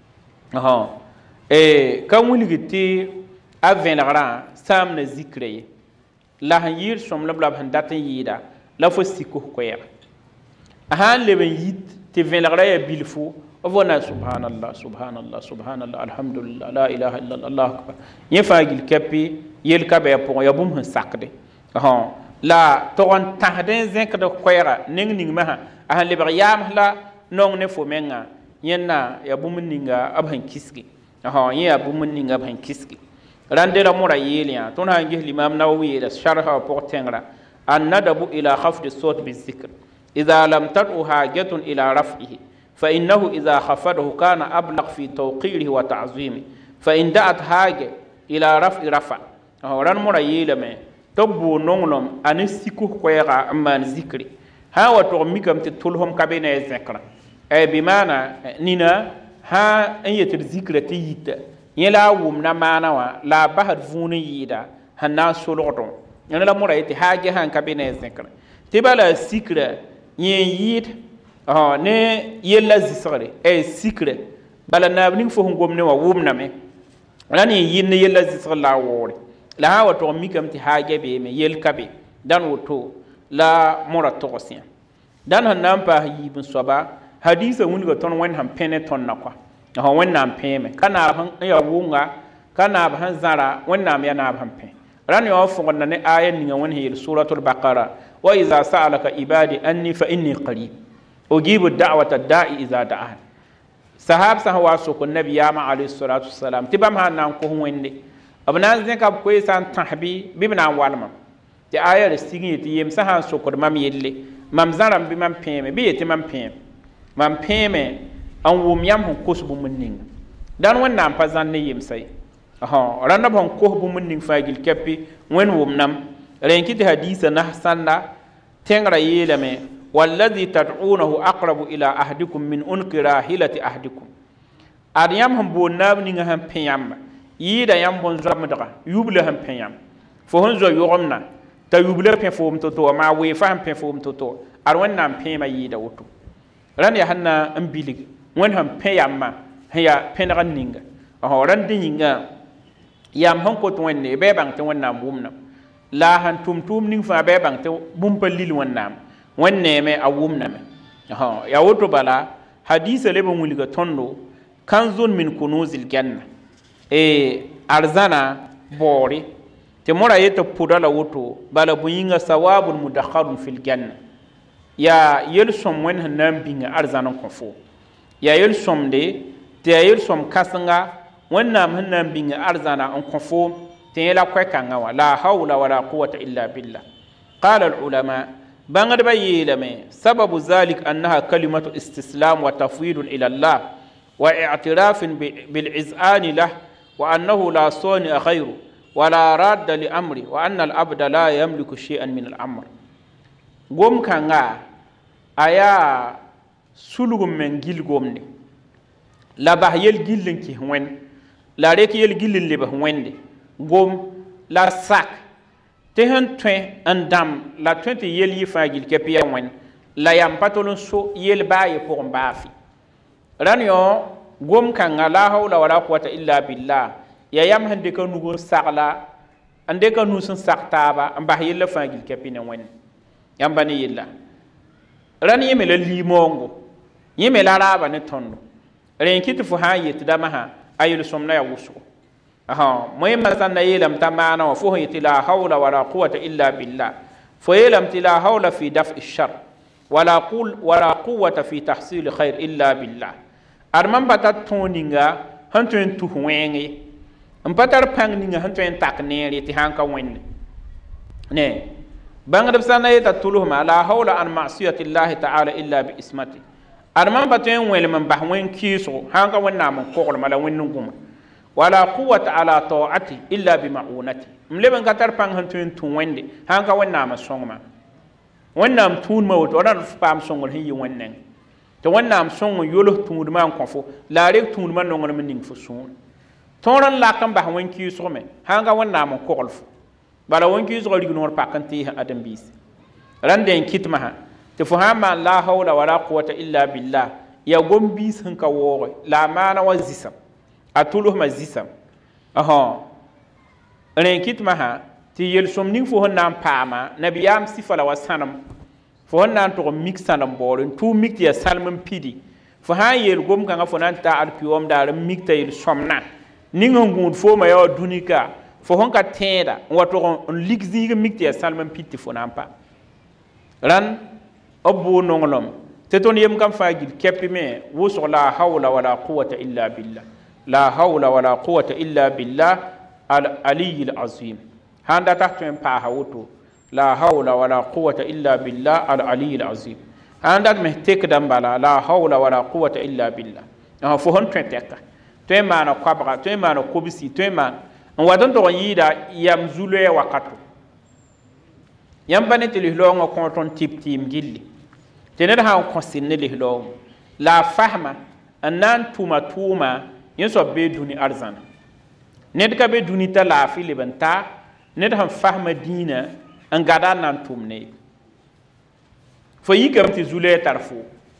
S1: ka muligiti avenra sam na zikri la yir som la han datin yida la fo sikko ko yara han leben yit te venra ya bilfu ovona subhanallah subhanallah subhanallah alhamdulillah la ilaha illallah allah akbar yefagil kapi yel ka be pour ya bum sakde la toron tahden zinc de koyra ning ma ha le yam la nong ne fo menga yenna ya bum ninga abhan kiski ya bum ninga abhan kiski rande la mura yelia ton ha ngi limam nawawi da sharha pour tengra an nadabu ila khafd as-sawt bi-dhikr idha lam tad'u hajatun ila raf'ihi fa innahu idha khafadahu kana ablagh fi tawqirihi wa ta'zimihi fa in da'at haja ila raf'i rafa ran mura yelame tobbo nonglom ani siku koyra man zikri ha wato mikam te tulhum kabene zekra ay bi mana nina ha en yetir zikra te yita yela wum na mana wa la bahad vuni yida hanna solodo yana la mura yete haje han kabene zekra te bala sikra yen yid ne yella zisre ay sikre bala nabning fo ngomne wa wum na me rani yin ne yella zisre la wori la ha wato mikam ti haje be me yel kabe dan woto la mora togosia dan han nampa yibin soba hadisa wunigo ton wen han pene ton nakwa wen nam peme kana han ya wunga kana ba han zara wen nam ya na ban pe ran yo fo na ne ayan ni won hil suratul baqara wa iza sa'alaka ibadi anni fa inni qarib ujibu da'wata da'i iza da'an sahab sahwa so ko nabi ya ma alayhi salatu wassalam tibam han nan ko wende abna zeka ko san tahbi bibna walma ti ayar sigi ti yem sahan sokor mam yelle mam zaram bi mam peme bi yeti mam peme an wum yam hon kusbu munning dan wannan pa zan ne yem sai ranna bon ko bu munning fagil kappi wen wum nam renki ti hadisa na sanda tengra yelame wallazi tad'unahu aqrabu ila ahdikum min unqira hilati ahdikum adiyam hon bo nabni nga han peyam yida yam bon zamdra yubla han peyam fo hon zo yogomna ta yubla pe fo mtoto ma we fam pe fo mtoto ar wannan pema yida woto ran ya hanna ambilig won han peyam ma ya penran ninga ran dinga yam hon ko to wonne be bang to wannan bumna la han tum ning fa be bang to bum palil wannan wonne me awumna me ya woto bala hadisa lebe muliga tondo kanzun min kunuzil janna arzana bori te mora yeta pudala woto bala buyinga sawabun mudakharun fil janna ya yelsom wen hanam binga arzana konfo ya yelsom de te yelsom kasanga wannam hanam binga arzana on konfo te la kwekanga wala hawla wala quwwata illa billah qala al ulama bangad bayyilame sababu zalik annaha kalimatu istislam wa tafwid ila allah wa i'tiraf bil iz'an lahu وأنه لا صانع خير ولا راد لأمره وأن العبد لا يملك شيئا من الأمر قوم كانا أيا سلوم من جيل قومني لا بحيل جيل كي هون لا ريك يل جيل اللي بهون دي قوم لا ساك تهن توين أندام لا توين يل يفاجل كبيا وين لا يمباتولون سو يل باي بورم بافي رانيو gom kanga la hawla wala quwwata illa billah ya yam hande ka nugo sagla ande ka nusun saktaba amba yella fagil kapina wen yam bani yella ran yeme la limongo yeme la raba ne tondo ren kiti fu ha yet dama ha ayul somna ya wusu moy masan na yelam tamana wa fu yeti la hawla wala quwwata illa billah fu yelam tila hawla fi daf'i shar wala quwwata fi tahsil khair illa billah arman bata toninga han tõe n tus wẽng ye n pa tar pãng ninga sẽn tõe n tak neer ye tɩ sãn ka wẽnde ne bãngd b sã na yeta tʋlsma la hawla an masiyati llahi taala illa bi ismati ad mam pa tõe n wẽlem n bas wẽn kɩɩsgo sãn ka wẽnnaam n koglma la wẽnd n gũma wala quwata ala taati illa bi maunati m leb n ka tar pãng sẽn tõe n tũ wẽnde sãn ka wẽnnaam n sõngma wẽnnaam tũudmã woto rãnd f paam sõngr sẽn yɩ wẽnnẽ tɩ wẽnnaam sõng n yols tũudmã n kõ fo la a rek tũudmã nongrem n ning fo sũur tõor n lak n bas wẽn kɩɩsgme sãn ka wẽnnaam n kogl fo bala wẽn kɩɩsgã rigd wõr pak n tɩɩs ãdem-biise rãnd n kɩtmã tɩ fo sãn maan la hawla wala quwata illa billah ya gom-biis sẽn ka wooge la a maana wa zĩsam a tʋlsmã zĩsam rẽ kɩtmã sã tɩ yel-sõm ning fo sẽn na n paama nabiyaam sɩfa la wa sãnem fo sẽn na n tog n mik sãnem baoor n tʋʋm mik tɩ yaa sãlem n pidi fo sã n yeel gom-kãngã fo na n ta alpiom daar n mik t'a yel-sõmna ning sẽn gũud foomã yaa wa dũnika fo sẽn ka tẽeda n wa tog n lik zĩig n mik tɩ yaa sãlem n pid tɩ fo na n pa rãnd b boor nonglem tɩ tõnd yem kãm fãa gil kɛpɩ me wʋsg la hawla wala quwata illa billah la hawla wala quwata illa billah al aliyi l azim sãn data tõe n paasa woto la hawla wala quwata illa billah al aliyi l azim sãn dat me tekda n bala la hawla wala quwata illa billah fo sẽn tõe tɛka tõe n maana koabga tõe n maana kobsi tõe n maan n wat n tog n yɩɩda yam zu-loɛɛ wakato yãmb pa ne tɩ lislaoongã kõ tõnd tɩb tɩɩm gilli tɩ ned sã n kõ sɩd ne lislaoongã la a fasma n na n tʋma tʋʋma yẽ soab bee dũni arzãna ned ka be dũni t'a laafɩ leb n ta ned sẽn fasma dĩinã n gada n na n tʋm ne fo yikame tɩ zu-loɛɛ tar fo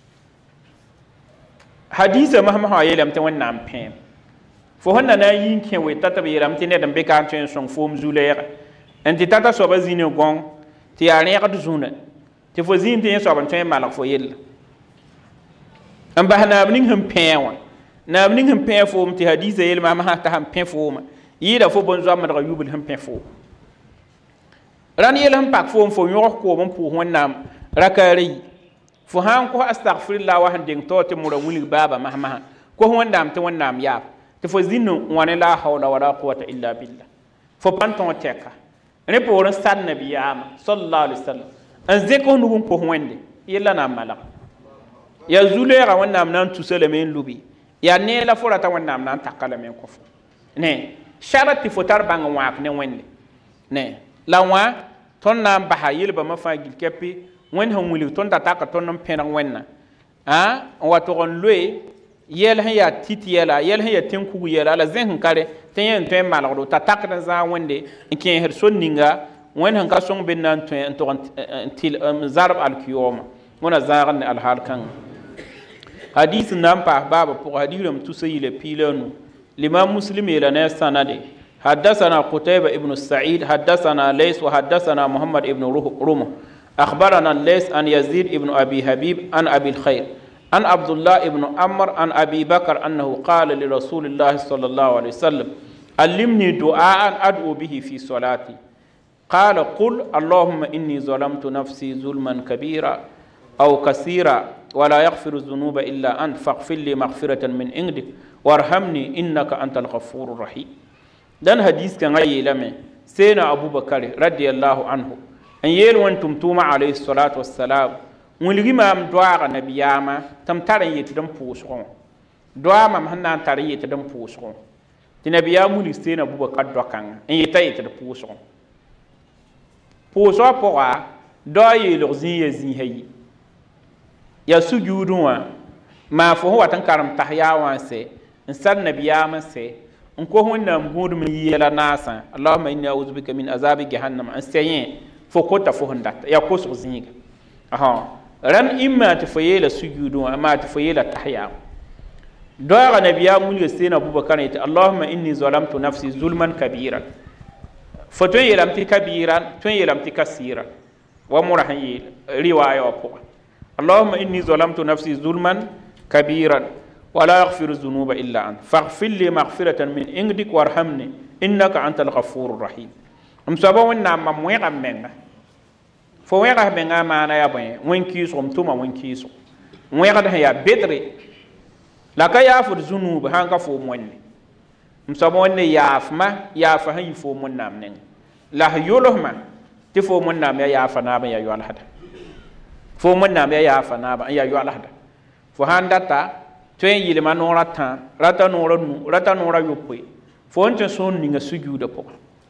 S1: hadiisa masmã sã wa yeelame tɩ wẽnnaam pẽem fo sẽn na n yɩ n kẽ we tata b yeelame tɩ ned n be ka n tõe n sõng foom zu-loɛɛga n tɩ tata soaba zĩne gõng tɩ yaa rẽgd zũna tɩ fo zĩn tɩ yẽ soab n tõe n malg fo yella n bas naab ning sẽn pẽ wã naab ning sẽn pẽ foom tɩ hadiisa yeelma masã t'a sẽn pẽ foomã yɩɩda fo bõn-zoamdga yubl sẽn pẽ foom rãnd yel sẽn pak foom fo yõgs koom n pʋʋs wẽnnaam rakaara yi fo sã n kos astagfirilla wa sẽn deng tao tɩ mora wilg baaba masmasã kos wẽnnaam tɩ wẽnnaam yaab tɩ fo zĩnd wã ne la hawla wala quwata illa billah fo pa n tõog tɛka rẽ poor n sad nabiyaamã sallallahu alaihi wasallam n zẽk f nug n kos wẽnde yella na n malg yaa zu-loɛɛga wẽnnaam na n tusa lame n lubi yaa nee la fo rata wẽnnaam na n taka lame n kõ fo ne sharat tɩ fo tar bãng wãak ne wẽnde ne la wã tõnd na n basa yelbãmbã fãa gil kɛpɩ wẽnd sẽn wilg tõnd da taka tõnd n pẽneg wẽnna n wa tog n loe yɛl sẽn yaa tit yɛla yɛl sẽn yaa tẽn-kug yɛla la zẽ sẽn kare tɩ yẽ n tõe n malgdo t'a takd n zãag wẽnde n kẽesd sor ninga wẽnd sẽn ka sõng be na n tõe n tog n zarb alkiyoomã wẽna zãagd ne alhaal kãngã hadis n na n paas baaba pʋgã hadis rãmb tusa yɩla piila nu l'imam muslim yeela ne a sanade حدثنا قتيبة ابن السعيد حدثنا ليس وحدثنا محمد ابن رمح أخبرنا الليث عن يزيد ابن أبي حبيب عن أبي الخير عن عبد الله ابن عمر عن أبي بكر أنه قال لرسول الله صلى الله عليه وسلم علمني دعاء أدعو به في صلاتي قال قل اللهم إني ظلمت نفسي ظلما كبيرا أو كثيرا ولا يغفر الذنوب إلا أنت فاغفر لي مغفرة من عندك وارحمني إنك أنت الغفور الرحيم dan hadis kan ayyelame sena abubakar radiyallahu anhu an yel wantum tuma alayhi salatu wassalam wilgi mam doaga nabiyama tam taran yeti dam pusgon doa mam hanna taran yeti dam pusgon ti nabiyam wuli sena abubakar dokan an yeta yeti dam pusgon puso poa doa yelo zin hayi ya sujudunwa ma fo watan karam tahyawan se insal nabiyama se n kos wẽnnaam gũudum n yɩɛla naasã allahuma inni auzu bika min azabi jahannam n sɛ yẽ fo kota fo sẽn data yaa kosg zĩiga rãnd ĩmma tɩ fo yeela sujuudẽ wã maa tɩ fo yeela tahyaam doaaga nabiyaam wilga seen abubakar yetɩ allahuma inni zalamtu nafsi zulman kabiran fo tõe n yeelame tɩ kabiran tõe n yeelame tɩ kasiran wa mora sẽn yeel riwaaya wã pʋgã allahuma inni zalamtu nafsi zulman kabiran ولا يغفر الذنوب إلا أنت فاغفر لي مغفرة من عندك وارحمني إنك أنت الغفور الرحيم مسبا ونا ما مويغا منغا فويغا منغا ما أنا يا بوين وين كيسو متوما وين كيسو مويغا ده يا بدري لا كا يغفر الذنوب هانغا فو موين msabo ne yaafma yaafa han yifo mun nam nen la yolohma ti fo mun nam ya yaafa na ba ya yo alhada fo mun nam ya yaafa na ba ya yo alhada fo handata to en yile manora tan rata nora nu rata nora yopwe fo onte son ninga sujuda po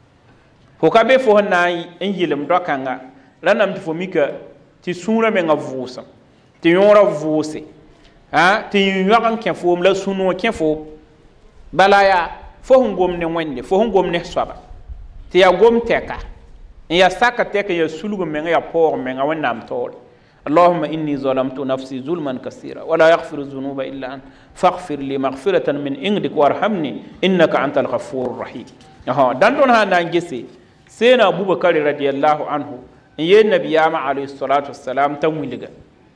S1: fo ka be fo na en yile mdokanga ranam ti fo mika ti sura me nga vusa ti yora vuse ha ti yogan ken fo la sunu ken fo balaya fo ngom ne wende fo ngom ne swaba ti ya gom teka ya saka teka ya sulugo me nga ya por me nga wannam tol اللهم إني ظلمت نفسي ظلما كثيرا ولا يغفر الذنوب إلا أنت فاغفر لي مغفرة من عندك وارحمني إنك أنت الغفور الرحيم دندون ها نانجسي سينا أبو بكر رضي الله عنه يه النبي عليه الصلاة والسلام تمويلغا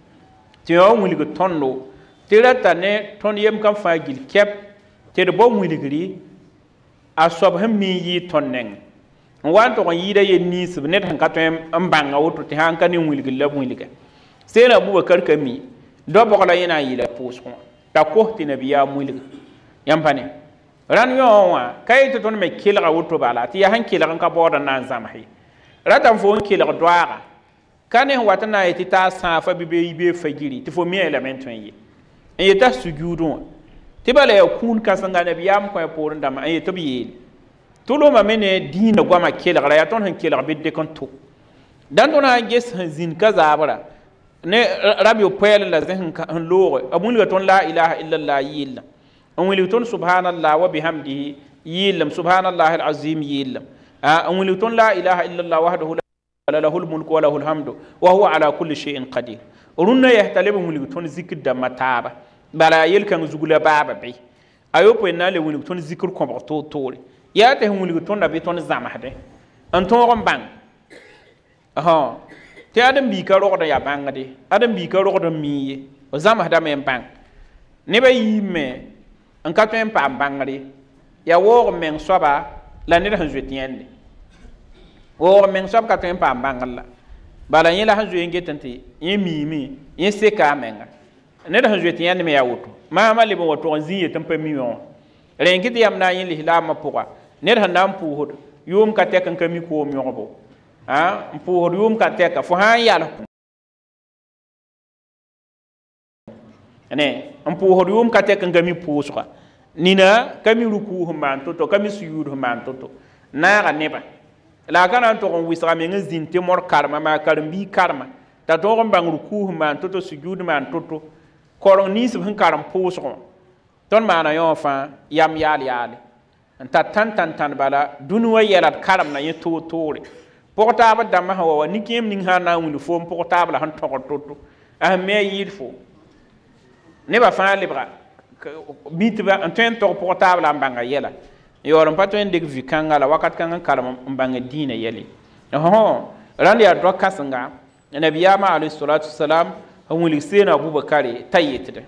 S1: تيو مويلغا تونو تيرتا ني تون يم كان فاجيل كيب تير بو مويلغري أصاب هم مي تونن وان تو ييدا ينيس بنت هان كاتم امبانغا وتو تي هان كان مويلغا لا مويلغا سينا أبو بكر كمي دو بقلا ينا يلا بوسكو تا كوتي نبيا مويلغا يامباني ran yo wa kay to ton me kilga wuto bala ti ya han kilga ka boda nan zamahi ratam fo kilga doaga kane watana yiti ta safa bibe be fagiri ti fo mi element yi en yita sujudu ti bala ya kun ka sanga nabiyam ko por ndam en yito bi tulo ma mene dina gwa kilga ya ton han kilga be de kon to dan don ha ges zin ka zabara ne rabi o pel la zin han lo abun ga ton la ilaha illa allah yilla أوليتون سبحان الله وبحمده يلم سبحان الله العظيم يلم أوليتون لا إله إلا الله وحده لا له الملك وله الحمد وهو على كل شيء قدير ورنا يحتلب أوليتون ذكر دم تابا بلا يلكن زغلا بابا بي أيوب إننا أوليتون ذكر كمبتو توري ياته أوليتون نبيتون زامحده أنتم رمبان تي أدم بيكارو قد يبان غدي أدم بيكارو قد مي وزامحده من بان نبى يمه en ka tem pa bangri ya wo men soba la ne han jetiyende wo men soba ka tem pa bangala bala yela han juyenge tante yemi yin seka menga ne han jetiyende me ya woto ma ma le bo woto ziye tem pa miyon rengi ti amna yin lihla ma puwa ne han nam pu hod yum ka tek kan mi ko mi yobo ha pu hod yum ka tek fo han yala ne ampu hodum kate kan gami pusqa nina kami ruku human toto kami suyud human toto na ga neba la kana to on wisra me ngin te mor karma ma karmbi karma ta to on bang ruku human toto suyud man toto koron nis bin karam pusqa ton mana yo fa yam yal anta tan bala dunwa yelat karam na yeto tore portable dama hawa nikem ning hana wulu fo portable han to toto ah me yilfo neba fa lebra mitba antwen to portable ambanga yela yoron patwen deg vikanga la wakat kanga kalam ambanga dina yeli randi ya do kasanga nabiyama alayhi salatu wassalam humuli sena abubakari tayetde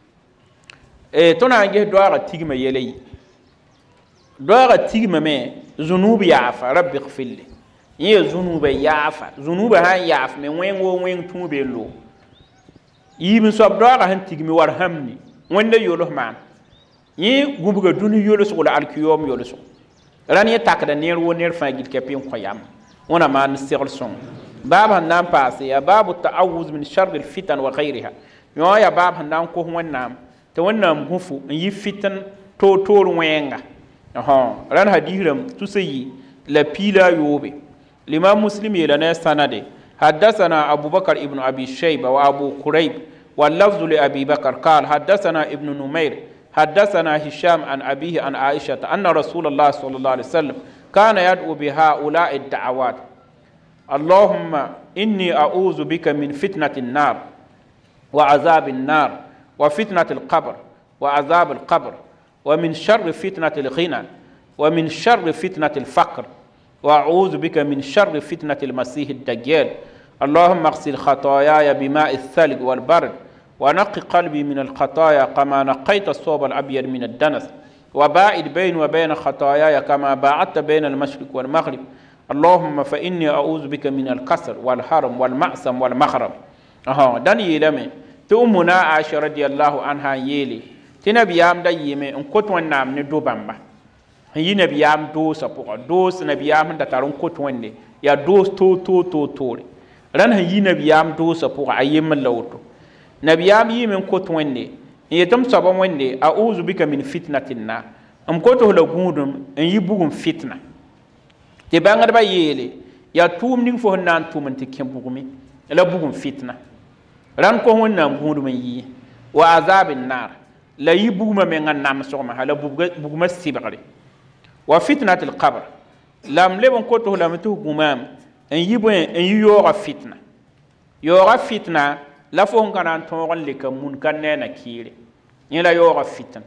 S1: tona nge do ara tigma yeli do ara tigma me zunubi yafa rabbi ighfirli ye zunuba yafa zunuba ha yaf me wen tumbe lo yibin sob doga han tigmi war hamni wonde yolo man yi gubuga duni yolo so la alkiyom yolo so ran ye takda ner wo ner fa gid kepin khoyam wona man sirl son baba nan passe ya babu ta'awuz min sharr al fitan wa ghayriha yo ya baba nan ko wonnam te wonnam gufu yi fitan to wenga ran hadiram tusayi la pila yobe l'imam muslim yelana sanade حدثنا أبو بكر ابن أبي شيبة وأبو كريب واللفظ لأبي بكر قال حدثنا ابن نمير حدثنا هشام عن أبيه عن عائشة أن رسول الله صلى الله عليه وسلم كان يدعو بهؤلاء الدعوات اللهم إني أعوذ بك من فتنة النار وعذاب النار وفتنة القبر وعذاب القبر ومن شر فتنة الغنى ومن شر فتنة الفقر وأعوذ بك من شر فتنة المسيح الدجال اللهم اغسل خطاياي بماء الثلج والبرد ونقي قلبي من الخطايا كما نقيت الثوب الأبيض من الدنس وباعد بيني وبين خطاياي كما باعدت بين المشرق والمغرب اللهم فإني أعوذ بك من الكسل والحرم والمأسم والمخرب دان يلمي تؤمنا عائشة رضي الله عنها يلي تنبي يام دا يمي ان كنت ونام ندو بامبا yi nabiyam doosa pʋgã doos nabiyam sẽn da tar n kot wẽnde yaa doos toore rãnd sẽn yi nabiyam doosa pʋgã a yembr la woto nabiyam yiime n kot wẽnde n yetɩ m soaba wẽnde auzu bika min fitnati nnar m kotos la gũudum n yi bugum fitna tɩ bãngdbã yeele yaa tʋʋm ning fo sẽn na n tʋm n tɩ kẽ bugme la bugum fitna rãnd kos wẽnnaam gũudum n yɩɩ wa azab nnar la yi bugumã mengã namsgmã la bugumã sɩbgre wa fitnat lqabr la m leb n kotos lame tɩ f gũmaam n yi bõe n yi yooga fitna la fo sẽn ka na n tõog n leka mun ka neena kɩɩre yẽ la yooga fitn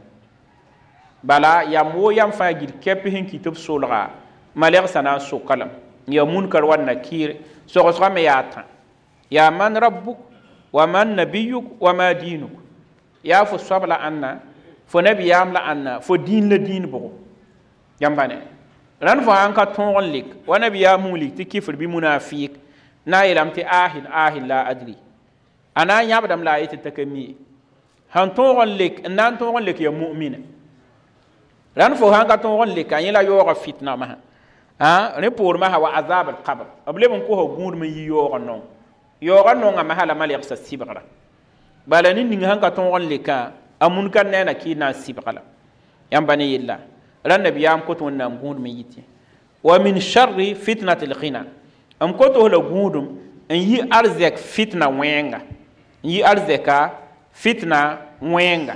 S1: bala yam wo yam fãa gil kɛp sẽn kɩ tɩ b solga malɛgsã na n soka lame ya munkar wa nakɩɩr sogsga me yaa tã yaa man rabbuk wa man nabiyuk wa ma dinuk yaa fo soab la ãnna fo nabiyaam la ãnna fo diin la diin bʋgo yãmba ne rãnd fo sãn ka tõog n lek wa nabiyaam sẽn lik tɩ kɩfr bɩ munafɩɩk na n yeelame tɩ ahin la adri a na n yãbdame la a yetɩ t'a ka mi sãn tõog n lek n na n tõog n lek ya mu'mina rãnd fo sãn ka tõog n leka yẽ la yooga fitna masã rẽ poor masã wa azab alqabr b leb n kosa gũudum n yi yooga nongã masã la malɛgsã sɩbgra bala ne ning sãn ka tõog n lekã a mun ka nɛɛna kɩɩ na n sɩbga la yãmba ne yella rãnd nabiyaam kot wẽnnaam gũudum n yɩ tɩ wa min sharri fitnat lghina m kotos la gũudum n yi arzɛk fitna wẽnga n yi arzɛka fitna wẽnga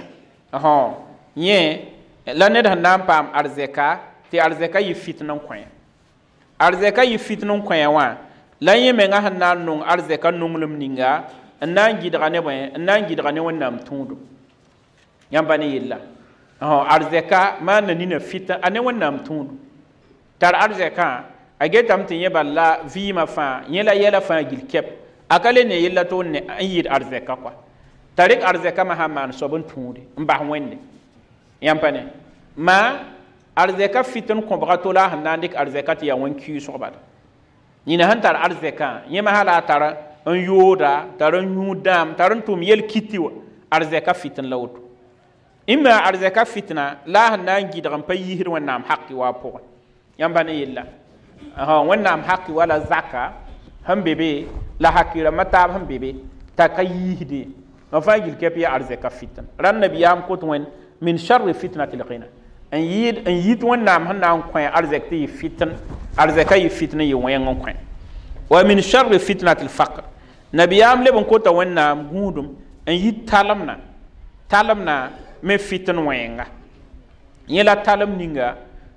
S1: yẽ la ned sẽn na n paam arzɛka tɩ arzɛka yɩ fitn n kõ arzɛka yɩ fitn n kõ wã la yẽ mengã sẽn na n nong arzɛka nonglem ninga n na n gɩdga ne bõe n na n gɩdga ne wẽnnaam tũudum yãmba ne yella arzɛka maanda nina fitn a ne wẽnnaam tũudum tar arzɛkã a getame tɩ yẽ balla vɩɩmã fãa yẽ la yɛla fãa gil kɛp a ka le ne yella tɩ n yɩɩd arzɛka koa t'a rɩk arzɛka masã n maan soab n tũude n bas wẽnde yãmpa ne ma arzɛka fitn kõbga to la sẽn na n dɩk arzɛka tɩ yaa wẽn-kiuusg bala yĩna sẽn tar arzɛkã yẽ masã la a tar n yooda tar n yũud dãam tar n tʋm yel-kiti wa arzɛka fitn la woto ĩmma arzɛka fitna la sẽn na n gɩdg n pa yiisd wẽnnaam haki waa pʋgẽ yãmba ne yella wẽnnaam haki wala zaka sẽn be be la haki rãmbã taab sẽn be be t'a ka yiisde n fãa gil kɛp yaa arzɛka fitn rãnd nabiyaam kot wẽn min sharri fitnati lghina n yɩɩd wẽnnaam sẽn na n kõ arzɛk tɩ yɩ fitn arzɛka yɩ fitn yɩ wẽng n kõ wa min sharri fitnati lfaqr nabiyaam leb n kota wẽnnaam gũudum n yɩ talemna me fitn wẽnga yẽ la talem ninga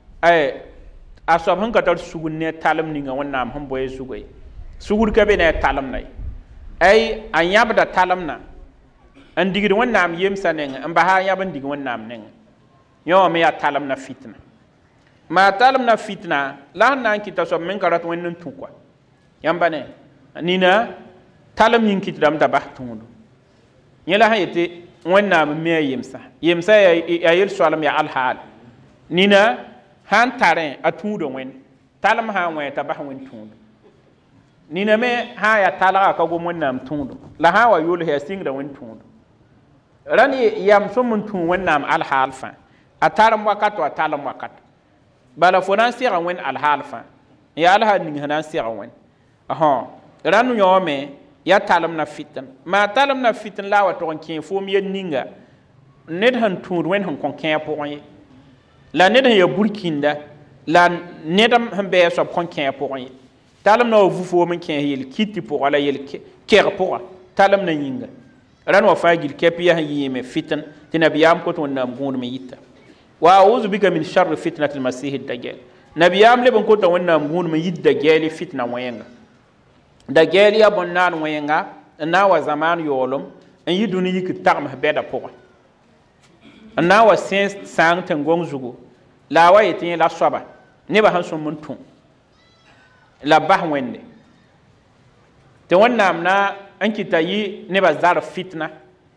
S1: a soab sẽn ka tar sugd ne talem ninga wẽnnaam sẽn boɛ zugã ye sugd ka be ne a talemna ye a yãbda talemna n digd wẽnnaam yemsã nengẽ n basa yãb n dig wẽnnaam nengẽ yẽ wã me yaa talemna fitna maa talemna fitna la sẽn na n kɩta soab me ka rat wẽnd n tũ koa yãmba ne nina talem yĩn kɩtdame t'a bas tũudum yẽ la sẽn yetɩ wẽnnaam me a yemsã yaa yel-soalem yaa alhaal nina sãn tarẽ a tũuda wẽnd talem sã n wẽ t'a bas wẽnd tũudum nina me sã yaa talga ka gom wẽnnaam tũudum la sã wa yols yaa sɩngda wẽnd tũudum rãnd yam sõm n tũ wẽnnaam alhaal fãa a tarem wakat wa talem wakat bala fo na n sɛga wẽnd alhaal fãa n yaa alhaal ning sẽn na n sɛga wẽnd rãnd yõome yaa talemna fitn maa talemna fitn la a wa tog n kẽ foom yel ninga ned sẽn tũud wẽnd sẽn kõn kẽ pʋgẽ ye la ned sẽn yaa burkĩnda la ned sẽn bɩa soab kõn kẽ pʋgẽ ye talem na wa vu foom n kẽes yel kiti pʋga la yel kɛg pʋga talem na yĩnga rãnd wa fãa gil kɛp yaa sẽn yɩɩme fitn tɩ nabiyaam kot wẽnnaam gũudum n yɩta wa auzu bika min sharri fitnati lmasih dajjal nabiyaam leb n kota wẽnnaam gũudum n yit dajɛɛl fitna wẽnga dajɛɛl yaa bõn-naan wẽnga n na n wa zamaan yaoolem n yɩ dũni yik tagms bɛda pʋgẽ n na n wa sẽn sãang tẽn-gong zugu la a wa yetɩ yẽ la soaba nebã sẽn sõm n tũ la bas wẽnde tɩ wẽnnaam na n kɩta yɩ nebã zarb fitna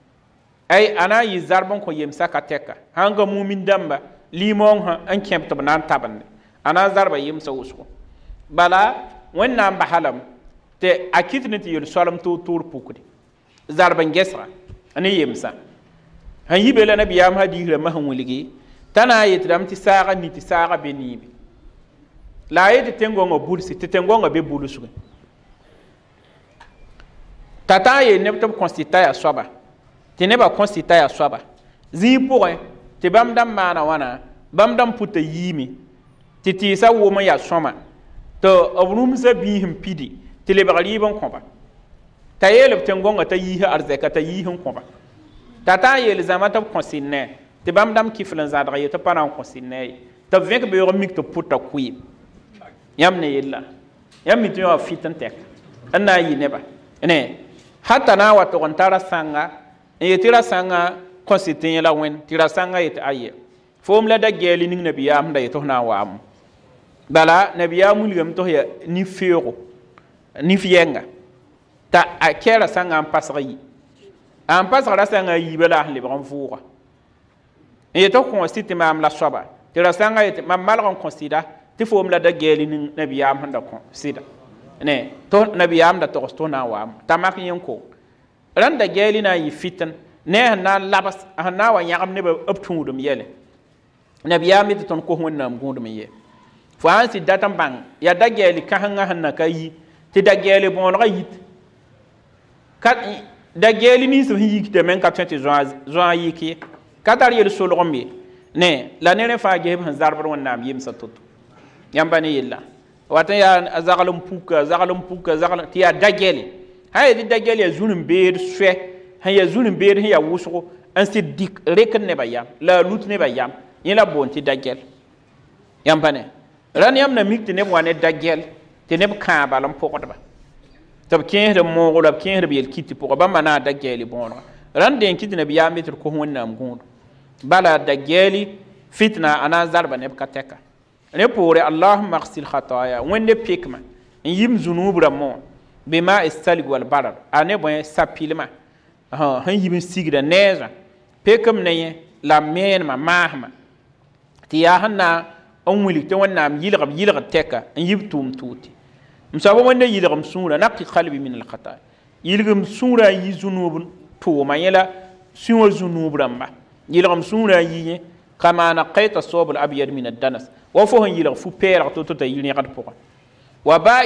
S1: a na n yɩ zarb n kõ yemsã ka tɛka sãn ka mumin dãmba limoong n kẽb tɩ b na n tabende a na n zarba yemsã wʋsgo bala wẽnnaam basalame tɩ a kɩt ne tɩ yel-soalem toor pukde zarb n gesga ne yemsã sãn yi be la nabiyaam hadiis rãmbã sẽn wilgi tana yetram ti saaga ni ti saaga be niibe la yete tengonga bursi ti tengonga be bulusu tata ye ne tab constita ya soba ti ne ba constita ya soba zi pouré ti bam dam mana wana bam dam puta yimi ti sa woma ya soma to abrum sa bihim pidi ti le bari bon komba ta yele tengonga ta yi arzeka ta yi hun komba tata yele zama tab consigne ti bam dam kiflan zadra ye ta para en consigne ta vek be yo mik to puta kuyi yam ne yella yam mi to yo fitan tek anna yi neba ne hatta na wa to tara sanga e tira sanga consigne la wen tira sanga yet aye fom la da geli ning nabiyam da to na wa am bala nabiyam ligam to ya ni fero ni fienga ta akera sanga am pasri am pasra sanga yi bala le bram fuura e to consigne mam la soba tira sanga yet mam mal ron considère ti fom la da geli ning nabiyam handa ko sida ne to nabiyam da to na wa am tamak yenko ran da geli na yi fitan ne na labas na wa yagam ne ba uptudum yele nabiyam ti ton ko wonnam gundum ye fo an si datam bang ya da geli ka hanga hanna kai ti da geli bon ra yit kat da geli ni so yik de men kapten ti zo yiki kadar yel so lombe ne la ne fa ge ban zarbar wonnam yim sa tutu yamba ne yilla wata ya azagalum puka ti ya da geli hay di da geli ya zulum beer swe hay ya zulum beer ya wusu an si dik reken ne bayam la lut ne bayam yela bonti da gel yamba ne ran yam na mikti ne wane da gel te ne ka balam pokotba tab ken de mo la ken de bel kiti poko ba mana da geli bon ran de kiti ne biya metr ko wonna am gundu bala da geli fitna ana zarba ne ka teka ne pore allahumma ighsil khataaya wonde pikma yim zunubra mo bima istalig wal barar ane bon sapilma han yim sigira neja pekam ne la men mahma ti ya hanna on wili te wonnam yilgam teka yib tum tuti msabo wonde yilgam sura naqi qalbi min al khata yilgam sura yi zunubun to ma yela suwa zunubram yilgam sura yi kama naqaita as-sawb al-abyad min ad-danas wa fo han yilg fu pera to ta yilni qad pokon wa ba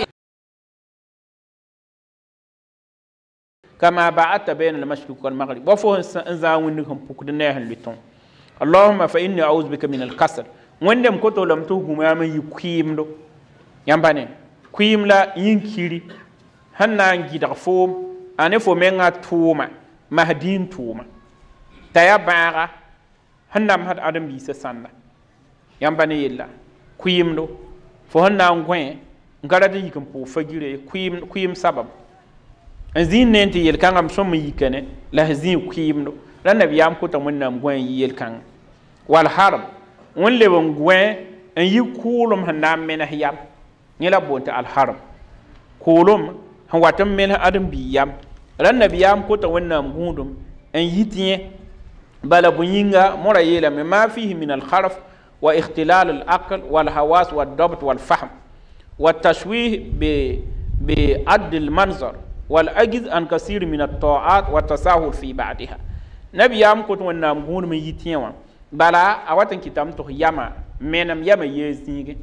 S1: kama ba'ata bayna al-mashriq wal maghrib wa fo han zawun kan pokku de nehan liton allahumma fa inni a'udhu bika min al-kasal wondem ko to lam to huma ma yikimdo yambane kuimla yinkiri hanna ngida fo ane fo menga tuma mahdin tuma taya baga hannam had adam bi se sanda yambane yilla kuimdo fo hanna ngwen ngara de yikum po fagire kuim sabab azin nenti yel kangam som yikane la hazin kuimdo ran nabiyam ko tam wonnam ngwen yel kang wal harb won le bon ngwen en yikulum hannam mena hiyam nyela bonta al harb kulum han watam mena adam bi yam ran nabiyam ko tam wonnam gundum en yitiye bala bunyinga mora yela ma fihi min al kharf wa ikhtilal al aql wal hawas wal dabt wal fahm wa tashwih bi add al manzar wal ajiz an kaseer min at ta'at wa tasahul fi ba'daha nabiyam ko to wonnam gundum yitiye wa bala awatan kitam to yama menam yama yezinge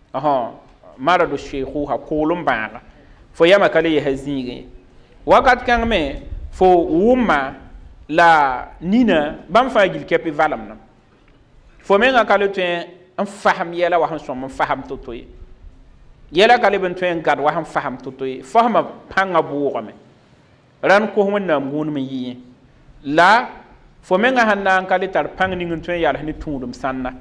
S1: maradu sheikhu ha kulum baga fo yama kale yezinge wakat kan me fo wuma la nina bam fagil kepi valam nam fo menga kale to en faham yela wa han som faham to toy yela kale ben to en gad wa han faham to toy fahama panga buugame ran ko wonnam gunum yi la fo menga hanna kale tar pang ni ngun to yalla ni tundum sanna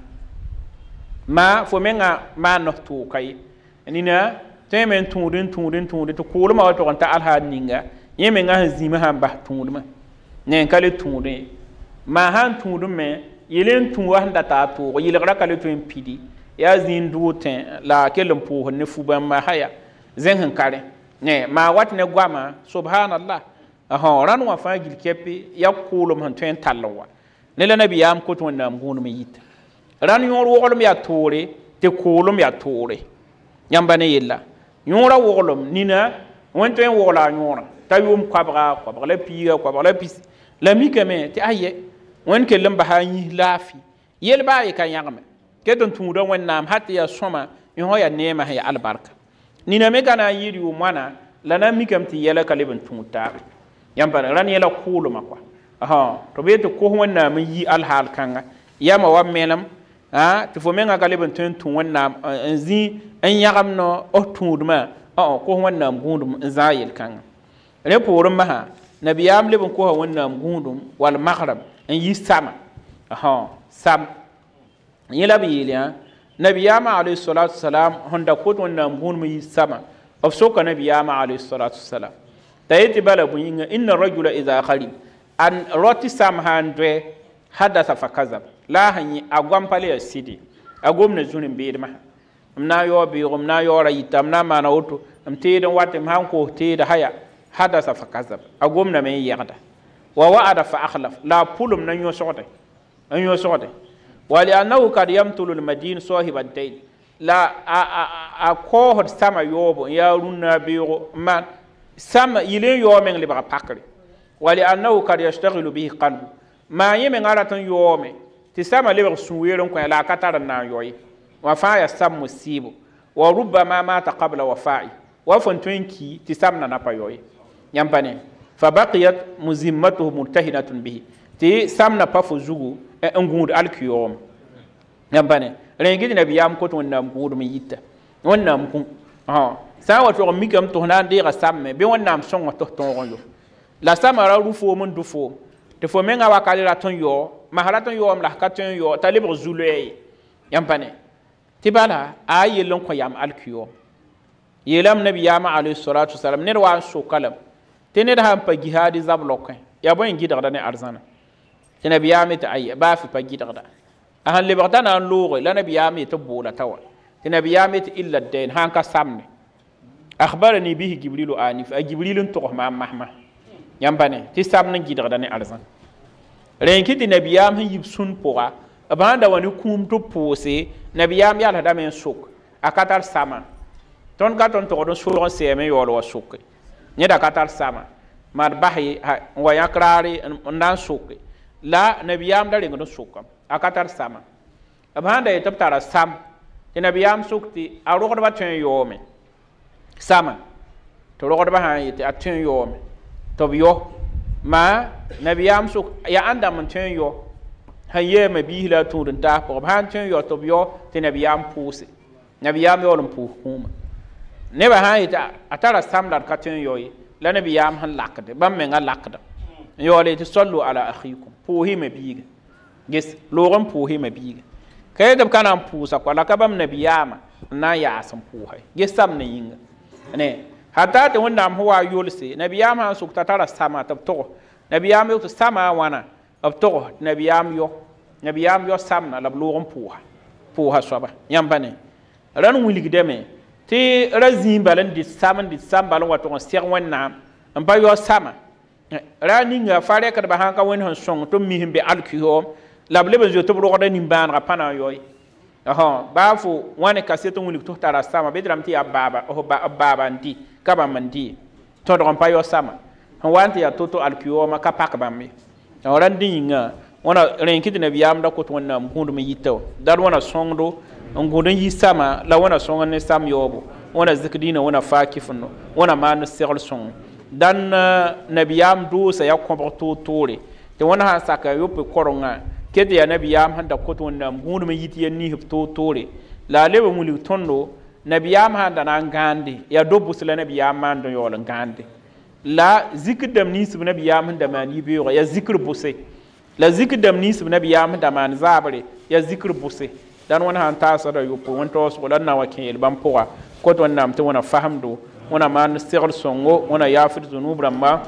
S1: ma fo menga ma no to kay nina temen tundin to ko ma to ta alha ninga yeme nga zima ha ba tundum ne kale tundin ma han tundum me yelen tun wa handa ta to yilgra kale to pidi ya zin duten la kelum po ne fu ba ma haya zen han kare ne ma wat ne gwama subhanallah ran wa fagil kepi ya kulum han tuen talwa ne la nabiyam ko to nam gunum yita ran yor wolum ya tore te kulum ya tore yamba ne yilla yora wolum nina won tuen wola yora tayum kwabra la piga kwabra la pis la mikame te aye won kelum ba hani lafi yel ba yi kan yagme ke don tuuda wẽnnaam hat ya sõma yõ ya neema ya albarka nina me kana yiri yu mana la na mikam tɩ yɛla ka leb n tũud taabe yãmb pa rãn yɛla kʋʋlmã kɔa tɩ b yetɩ kos wẽnnaam n yi alhaal kãnga yama wa melem tɩ fo menga ka leb n tõe n tũ wẽnnaam n zĩ n yãgem no f tũudmã kos wẽnnaam gũudum n zãag yel-kãngã rẽ poorẽ masã nabiyaam leb n kosa wẽnnaam gũudum wall magrab n yi sama sam yẽla b yeel yã nabiyaamã alayhi salatu wasalam sẽn da kot wẽnnaam gũudum yi sama b soka nabiyaamã alayhi salatu wasalam t'a yetɩ bala bõe-yĩnga inna rajula ida kharib an roti sam sã n doɛ hadasa fa kazab la sẽn yẽ a goam pa le yaa sɩdɩ a gomna zũr n beedmã m na n yaoor beoogo m na n yaoora yita m na n maana woto m teed n wat m sãn koos teeda haya hadasa fa kazab a gomname n yɛgda wa wa'ada fa akhlaf la a pʋlem na yõ-sogde wa liannahu kad yamtulu lmadin sahiba dain la a koosd sama yoobo n yaa rũnnã beoogo n maan sama yɩl n yaoo meng lebga pakre wa liannahu kad yastagilu bihi qalbu maa yẽ meng a rat n yaoome tɩ sama lebg sũ-weer n kõ la a ka tar n na n yao ye wa fãa yaa sam musiibo wa rubama mata qabla wafa'i wa fõn tõe n ki tɩ sam na pa yao ye yãmb pa ne fa baqiyat muzimmatuhu murtahinatun bihi tɩ sam na pa fo zugu n gũud alkiyoom yãmb pa ne rẽngd tɩ nabiyaam kot wẽnnaam gũudum n yita wẽnnaam kũ sã n wa tog n mikame tɩ f na n deega samme bɩ wẽnnaam sõnga tɩ f tõog n yo la sama ra ru foom n du foom tɩ fo menga wakale rat n yaoo mas rat n yaoom la ka tõe n yaoo t'a lebg zu-loɛɛ ye yãmb pa ne tɩ bala a yell n kõ yam alkiyoom yeelame nabiyaamã alayhi salatu wasalam ned wa n sokalame tɩ ned sã n pa gihaadi zab lokẽ yaa bõe n gɩdgda ne arzãna tɩ nabiyaam tɩ aya baa fɩ pa gɩdgda a sãn lebg t'a na n looge la nabiyaam tɩ boola t'a wa tɩ nabiyaam tɩ illa dain sãn ka samne akhbarani bihi jibrilu anif a jibril n togs maam masma yãmb pa ne tɩ samn n gɩdgda ne arzã rẽn kɩ tɩ nabiyaam sẽn yib sũn pʋga b sãn da wa ne kũum tɩ poose nabiyaam yalsdame n sok a ka tar sama tõnd ka tõnd togd n sorg n seeme n yaool wa soke neda ka tar sama maad bas ye n wa yãk raare n na n soke la nabiyaam da rengd n sokame a ka tar sama b sãn da yetɩ b tara sam tɩ nabiyaam sok tɩ a rogdbã tõe n yaoome sama tɩ rogdbã sã n yetɩ a tõe n yaoome tɩ b yo ma nabiyaam sok yaa ãn dãmb n tõe n yo sẽn yeeme biis la a tũud n taas pʋgẽ b sã n tõe n yo tɩ b yo tɩ nabiyaam pʋʋse nabiyaam yaool n pʋʋs kũuma nebã sã n yetɩ a tara sam la d ka tõe n yao ye la nabiyaam sẽn lakde bãmb menga lakda n yaool tɩ sallu ala akhikum pʋʋsɩme biiga ges loog n pʋʋsɩme biiga ka yetɩ b ka na n pʋʋsa kɔa la ka bãmb nabiyaamã n na n yaas n pʋʋsa ye ges sam ne yĩnga ne hatta tɩ wẽnnaam sẽn wa yolse nabiyaam sã n sʋk t'a tara sama tɩ b togs nabiyaam yok tɩ sama a wãna b togs tɩ nabiyaam yo samna la b loog n pʋʋsa soaba yãmb pa ne rãn wilgdame tɩ ra zĩig bal n dɩt sam bal n wa tog n seg wẽnnaam n pa yao sama ra ninga fa rɛkdbã sã n ka wẽnd sẽn sõng tɩ b mis n be alkiyoom la b leb n zo tɩ b rogda nimbãanegã pa na n yao ye baa fo wãne kaset n wilg tɩ f tara sama bɩ d rame tɩ yaa baaba n dɩ ka bãmb n dɩ tõdg n pa yao sama sẽn wa n tɩ yaa to-to alkiyoomã ka pak bãmb ye rãnd dẽ yĩnga wãna rẽn kɩ tɩ nabiyaam da kot wẽnnaam gũudum n yita wa dad wãna sõngdo n gũud n yi sama la wãna sõng ne sam yaoobo wãna zik dĩinã wãna faa kɩfenno wãna maan segl sõng dãn nabiyaam doosa yaa kõbg toor-toore tɩ wãna sã n sak a yope korengã ket yaa nabiyaam sẽn da kot wẽnnaam gũudum n yit yaa niisb toor-toore la a leb n wilg tõndo nabiyaam sã n da na n gãande yaa do-bʋs la nabiyaam maand n yaool n gãande la zikr-dãmb ninsb nabiyaam sẽn da maan yi-beoogã yaa zikr bʋse la zikr-dãmb ninsb nabiyaam sẽn da maan zaabre yaa zikr bʋse dãn wẽnd sã n taasda yopo wẽn-taoosgo la d na wa kẽ yel bãmb pʋga kot wẽnnaam tɩ wẽna fasemdo wẽna maan segl sõngo wẽna yaafd zunub rãmba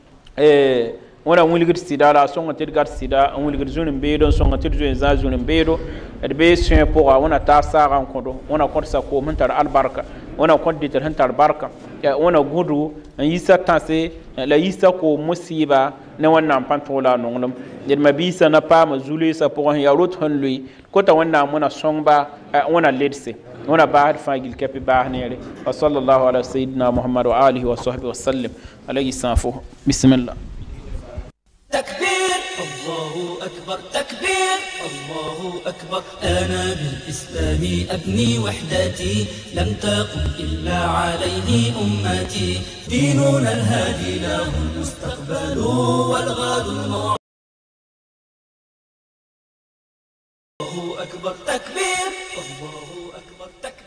S1: wẽna wilgd sɩda la a sõng tɩ d gat sɩda n wilgd zũn-n-beedo n sõng tɩ d zoe n zãag zũn-n-beedo d bee sõe pʋga wẽna taas saagã n kõdo wẽna kõt sakoom sẽn tar albarka wẽna kõt dɩtr sẽn tar barka wẽna gũdu n yisa tãse la yisa koom mosɩɩba ne wẽnnaam pãn tog la a nonglem ned mabiisã na paama zu-leesã pʋgẽ sẽn yaa rot sẽn loe kota wẽnnaam wẽna sõngba wẽna ledse wẽna baasd fãa gil kɛpɩ baas neere wa sallallahu ala sayidina muhammad wa alihi wa sahbi wasallam alayhi sãn fo bismillah
S2: takbir الله أكبر تكبير الله أكبر. أنا بالإسلام أبني وحدتي لم تقم إلا عليه أمتي. ديننا الهادي له المستقبل والغد الموعود. الله أكبر تكبير الله أكبر تكبير.